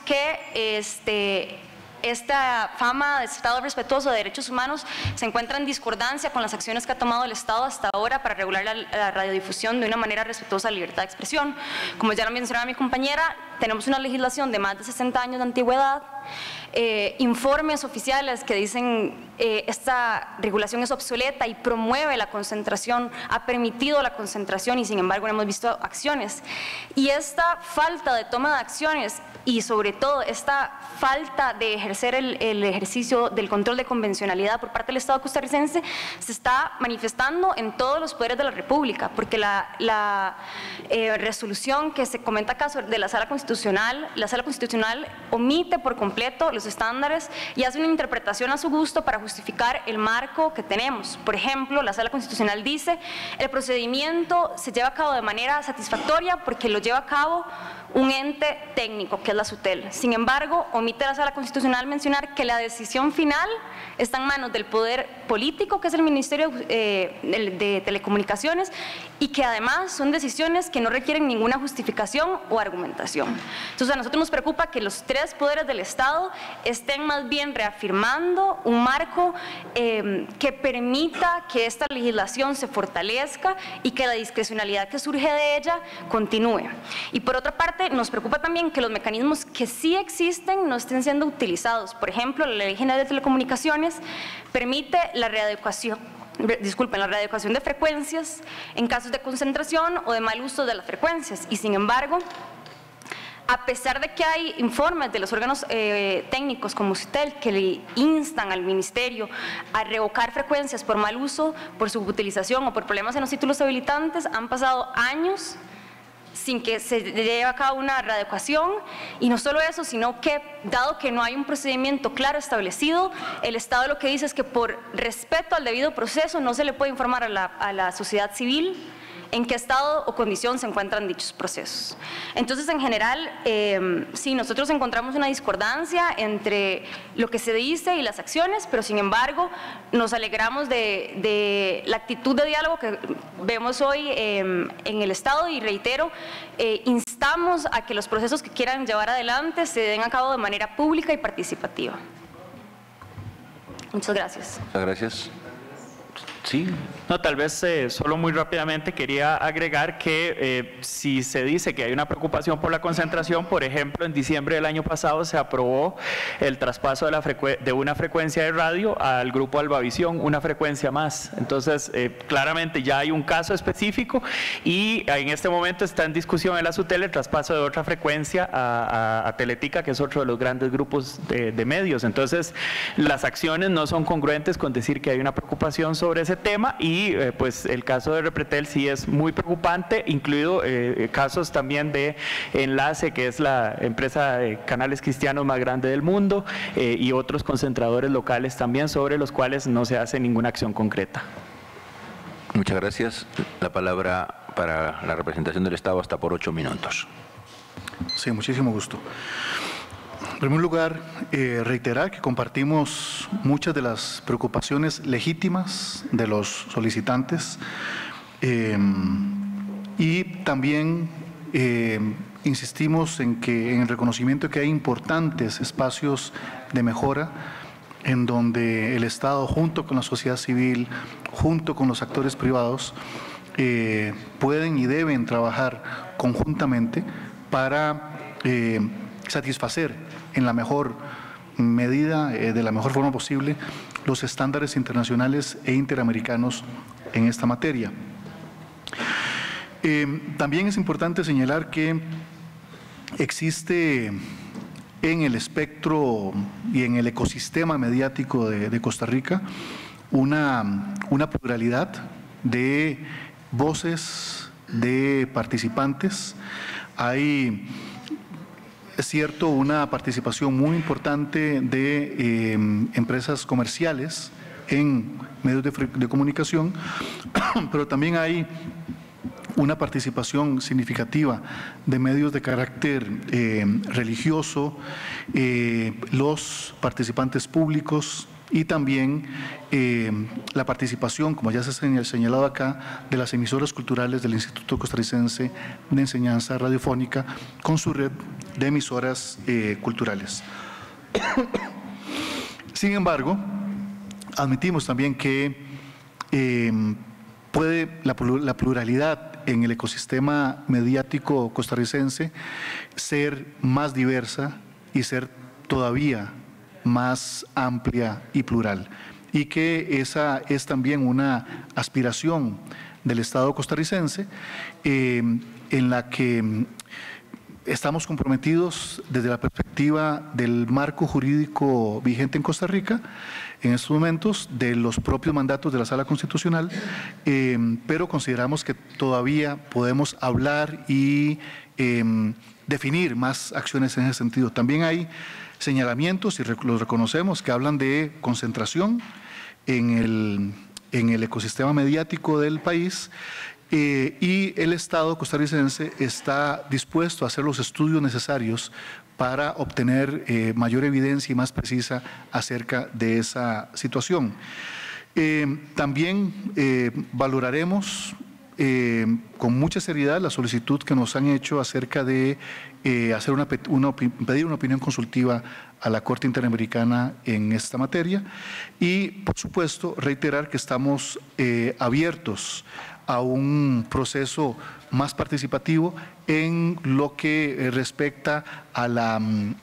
que esta fama de Estado respetuoso de derechos humanos se encuentra en discordancia con las acciones que ha tomado el Estado hasta ahora para regular la radiodifusión de una manera respetuosa de la libertad de expresión. Como ya lo mencionaba mi compañera, tenemos una legislación de más de 60 años de antigüedad, informes oficiales que dicen esta regulación es obsoleta y promueve la concentración, ha permitido la concentración y sin embargo no hemos visto acciones. Y esta falta de toma de acciones y sobre todo esta falta de ejercer el ejercicio del control de convencionalidad por parte del Estado costarricense se está manifestando en todos los poderes de la República, porque la resolución que se comenta acá de la Sala Constitucional omite por completo los estándares y hace una interpretación a su gusto para justificar el marco que tenemos. Por ejemplo, la Sala Constitucional dice el procedimiento se lleva a cabo de manera satisfactoria porque lo lleva a cabo un ente técnico, que es la SUTEL. Sin embargo, omite la Sala Constitucional mencionar que la decisión final está en manos del poder político, que es el Ministerio de Telecomunicaciones, y que además son decisiones que no requieren ninguna justificación o argumentación. Entonces, a nosotros nos preocupa que los tres poderes del Estado estén más bien reafirmando un marco que permita que esta legislación se fortalezca y que la discrecionalidad que surge de ella continúe. Y por otra parte, nos preocupa también que los mecanismos que sí existen no estén siendo utilizados. Por ejemplo, la Ley General de Telecomunicaciones permite la readecuación de frecuencias en casos de concentración o de mal uso de las frecuencias, y sin embargo, a pesar de que hay informes de los órganos técnicos como SUTEL que le instan al Ministerio a revocar frecuencias por mal uso, por subutilización o por problemas en los títulos habilitantes, han pasado años sin que se lleve a cabo una readecuación. Y no solo eso, sino que dado que no hay un procedimiento claro establecido, el Estado lo que dice es que por respeto al debido proceso no se le puede informar a la sociedad civil en qué estado o condición se encuentran dichos procesos. Entonces, en general, sí, nosotros encontramos una discordancia entre lo que se dice y las acciones, pero sin embargo, nos alegramos de la actitud de diálogo que vemos hoy en el Estado, y reitero, instamos a que los procesos que quieran llevar adelante se den a cabo de manera pública y participativa. Muchas gracias. Muchas gracias. Sí. No, tal vez solo muy rápidamente quería agregar que si se dice que hay una preocupación por la concentración, por ejemplo, en diciembre del año pasado se aprobó el traspaso de una frecuencia de radio al grupo Albavisión, una frecuencia más. Entonces, claramente ya hay un caso específico y en este momento está en discusión en la SUTEL el traspaso de otra frecuencia a Teletica, que es otro de los grandes grupos de medios. Entonces, las acciones no son congruentes con decir que hay una preocupación sobre ese tema y pues el caso de Repretel sí es muy preocupante, incluido casos también de Enlace, que es la empresa de canales cristianos más grande del mundo, y otros concentradores locales también, sobre los cuales no se hace ninguna acción concreta. Muchas gracias. La palabra para la representación del Estado hasta por 8 minutos. Sí, muchísimo gusto. En primer lugar, reiterar que compartimos muchas de las preocupaciones legítimas de los solicitantes y también insistimos en el reconocimiento de que hay importantes espacios de mejora en donde el Estado, junto con la sociedad civil, junto con los actores privados, pueden y deben trabajar conjuntamente para satisfacer en la mejor medida, de la mejor forma posible, los estándares internacionales e interamericanos en esta materia. También es importante señalar que existe en el espectro y en el ecosistema mediático de Costa Rica una pluralidad de voces, de participantes. Hay, es cierto, una participación muy importante de empresas comerciales en medios de comunicación, pero también hay una participación significativa de medios de carácter religioso, los participantes públicos y también la participación, como ya se ha señalado acá, de las emisoras culturales del Instituto Costarricense de Enseñanza Radiofónica con su red de emisoras culturales. Sin embargo, admitimos también que puede la pluralidad en el ecosistema mediático costarricense ser más diversa y ser todavía más amplia y plural, y que esa es también una aspiración del Estado costarricense en la que estamos comprometidos desde la perspectiva del marco jurídico vigente en Costa Rica en estos momentos, de los propios mandatos de la Sala Constitucional, pero consideramos que todavía podemos hablar y definir más acciones en ese sentido. También hay señalamientos, y los reconocemos, que hablan de concentración en el ecosistema mediático del país, y el Estado costarricense está dispuesto a hacer los estudios necesarios para obtener mayor evidencia y más precisa acerca de esa situación. También valoraremos con mucha seriedad la solicitud que nos han hecho acerca de pedir una opinión consultiva a la Corte Interamericana en esta materia y, por supuesto, reiterar que estamos abiertos a un proceso más participativo en lo que respecta a la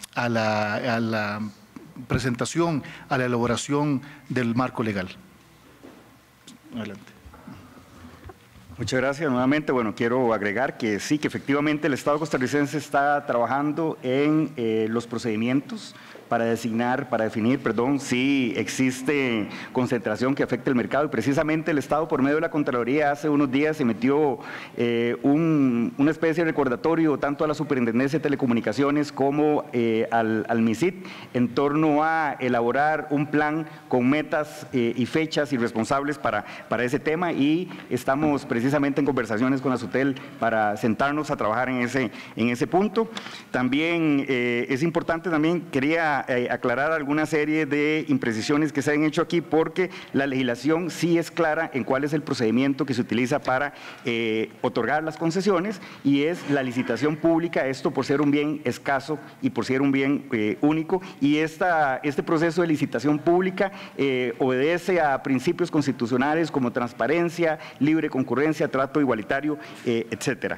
presentación, a la elaboración del marco legal. Adelante. Muchas gracias. Nuevamente, bueno, quiero agregar que sí, que efectivamente el Estado costarricense está trabajando en los procedimientos para definir, si existe concentración que afecte el mercado, y precisamente el Estado, por medio de la Contraloría, hace unos días emitió una especie de recordatorio tanto a la Superintendencia de Telecomunicaciones como al MISIT en torno a elaborar un plan con metas y fechas y responsables para ese tema, y estamos precisamente en conversaciones con la SUTEL para sentarnos a trabajar en ese punto. También es importante, quería quisiera aclarar alguna serie de imprecisiones que se han hecho aquí, porque la legislación sí es clara en cuál es el procedimiento que se utiliza para otorgar las concesiones, y es la licitación pública, esto por ser un bien escaso y por ser un bien único, y este proceso de licitación pública obedece a principios constitucionales como transparencia, libre concurrencia, trato igualitario, etcétera.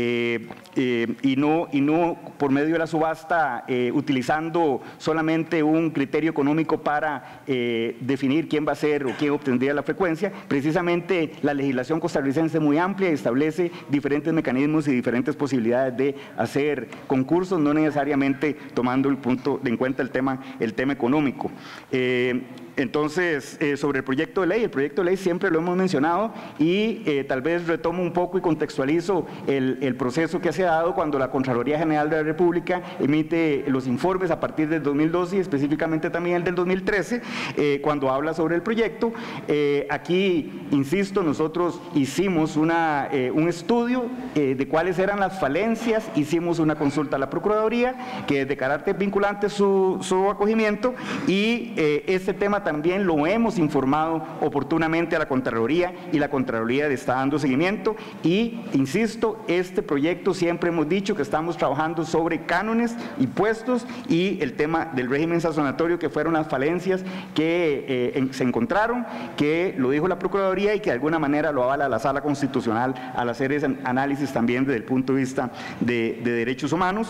Y no por medio de la subasta utilizando solamente un criterio económico para definir quién va a ser o quién obtendría la frecuencia. Precisamente la legislación costarricense es muy amplia y establece diferentes mecanismos y diferentes posibilidades de hacer concursos, no necesariamente tomando en cuenta el tema económico. Entonces, sobre el proyecto de ley siempre lo hemos mencionado, y tal vez retomo un poco y contextualizo el proceso que se ha dado cuando la Contraloría General de la República emite los informes a partir del 2012 y específicamente también el del 2013, cuando habla sobre el proyecto. Aquí, insisto, nosotros hicimos un estudio de cuáles eran las falencias, hicimos una consulta a la Procuraduría, que es de carácter vinculante su acogimiento, y este tema también lo hemos informado oportunamente a la Contraloría, y la Contraloría le está dando seguimiento. Y insisto, este proyecto siempre hemos dicho que estamos trabajando sobre cánones, impuestos y el tema del régimen sancionatorio, que fueron las falencias que se encontraron, que lo dijo la Procuraduría y que de alguna manera lo avala la Sala Constitucional al hacer ese análisis también desde el punto de vista de derechos humanos.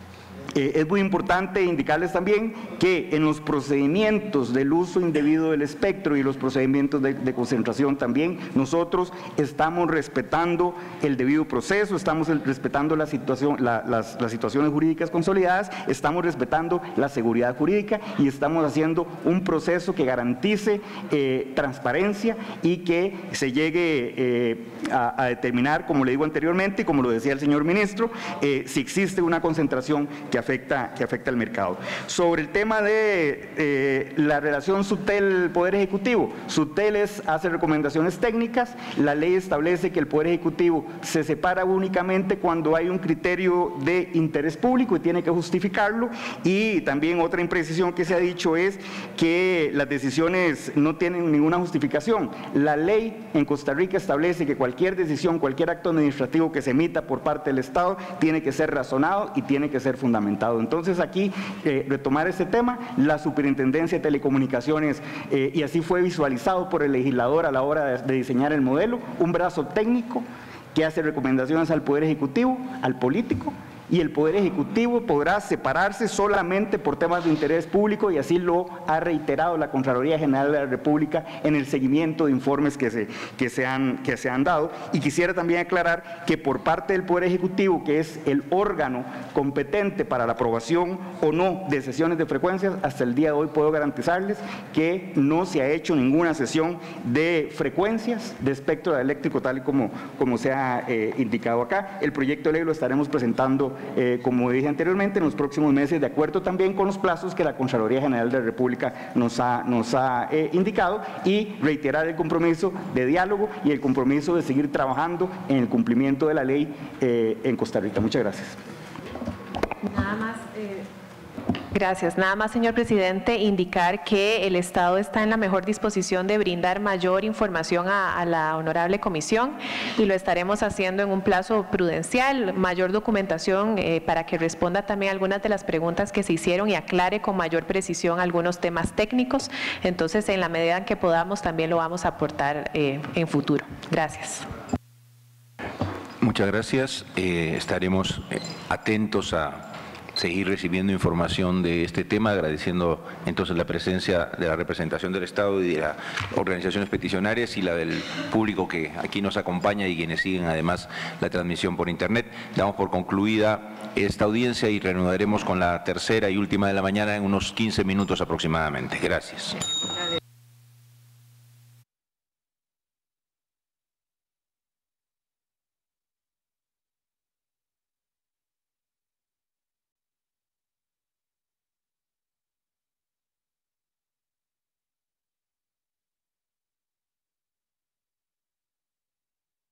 Es muy importante indicarles también que en los procedimientos del uso indebido del espectro y los procedimientos de concentración también nosotros estamos respetando el debido proceso, estamos respetando las situaciones jurídicas consolidadas, estamos respetando la seguridad jurídica y estamos haciendo un proceso que garantice transparencia y que se llegue a determinar, como le digo anteriormente y como lo decía el señor ministro, si existe una concentración que afecta al mercado. Sobre el tema de la relación SUTEL-Poder Ejecutivo, SUTEL hace recomendaciones técnicas, la ley establece que el Poder Ejecutivo se separa únicamente cuando hay un criterio de interés público y tiene que justificarlo, y también otra imprecisión que se ha dicho es que las decisiones no tienen ninguna justificación. La ley en Costa Rica establece que cualquier decisión, cualquier acto administrativo que se emita por parte del Estado tiene que ser razonado y tiene que ser fundamentado. Entonces aquí, retomar este tema, la Superintendencia de Telecomunicaciones, y así fue visualizado por el legislador a la hora de diseñar el modelo, un brazo técnico que hace recomendaciones al Poder Ejecutivo, al político, y el Poder Ejecutivo podrá separarse solamente por temas de interés público, y así lo ha reiterado la Contraloría General de la República en el seguimiento de informes que se han dado. Y quisiera también aclarar que por parte del Poder Ejecutivo, que es el órgano competente para la aprobación o no de sesiones de frecuencias, hasta el día de hoy puedo garantizarles que no se ha hecho ninguna sesión de frecuencias de espectro eléctrico tal y como se ha indicado acá. El proyecto de ley lo estaremos presentando, como dije anteriormente, en los próximos meses, de acuerdo también con los plazos que la Contraloría General de la República nos ha indicado, y reiterar el compromiso de diálogo y el compromiso de seguir trabajando en el cumplimiento de la ley en Costa Rica. Muchas gracias. Nada más. Gracias. Nada más, señor presidente, indicar que el Estado está en la mejor disposición de brindar mayor información a la honorable comisión, y lo estaremos haciendo en un plazo prudencial, mayor documentación para que responda también algunas de las preguntas que se hicieron y aclare con mayor precisión algunos temas técnicos. Entonces, en la medida en que podamos, también lo vamos a aportar en futuro. Gracias. Muchas gracias. Estaremos atentos a seguir recibiendo información de este tema, agradeciendo entonces la presencia de la representación del Estado y de las organizaciones peticionarias y la del público que aquí nos acompaña y quienes siguen además la transmisión por internet. Damos por concluida esta audiencia y reanudaremos con la tercera y última de la mañana en unos 15 minutos aproximadamente. Gracias.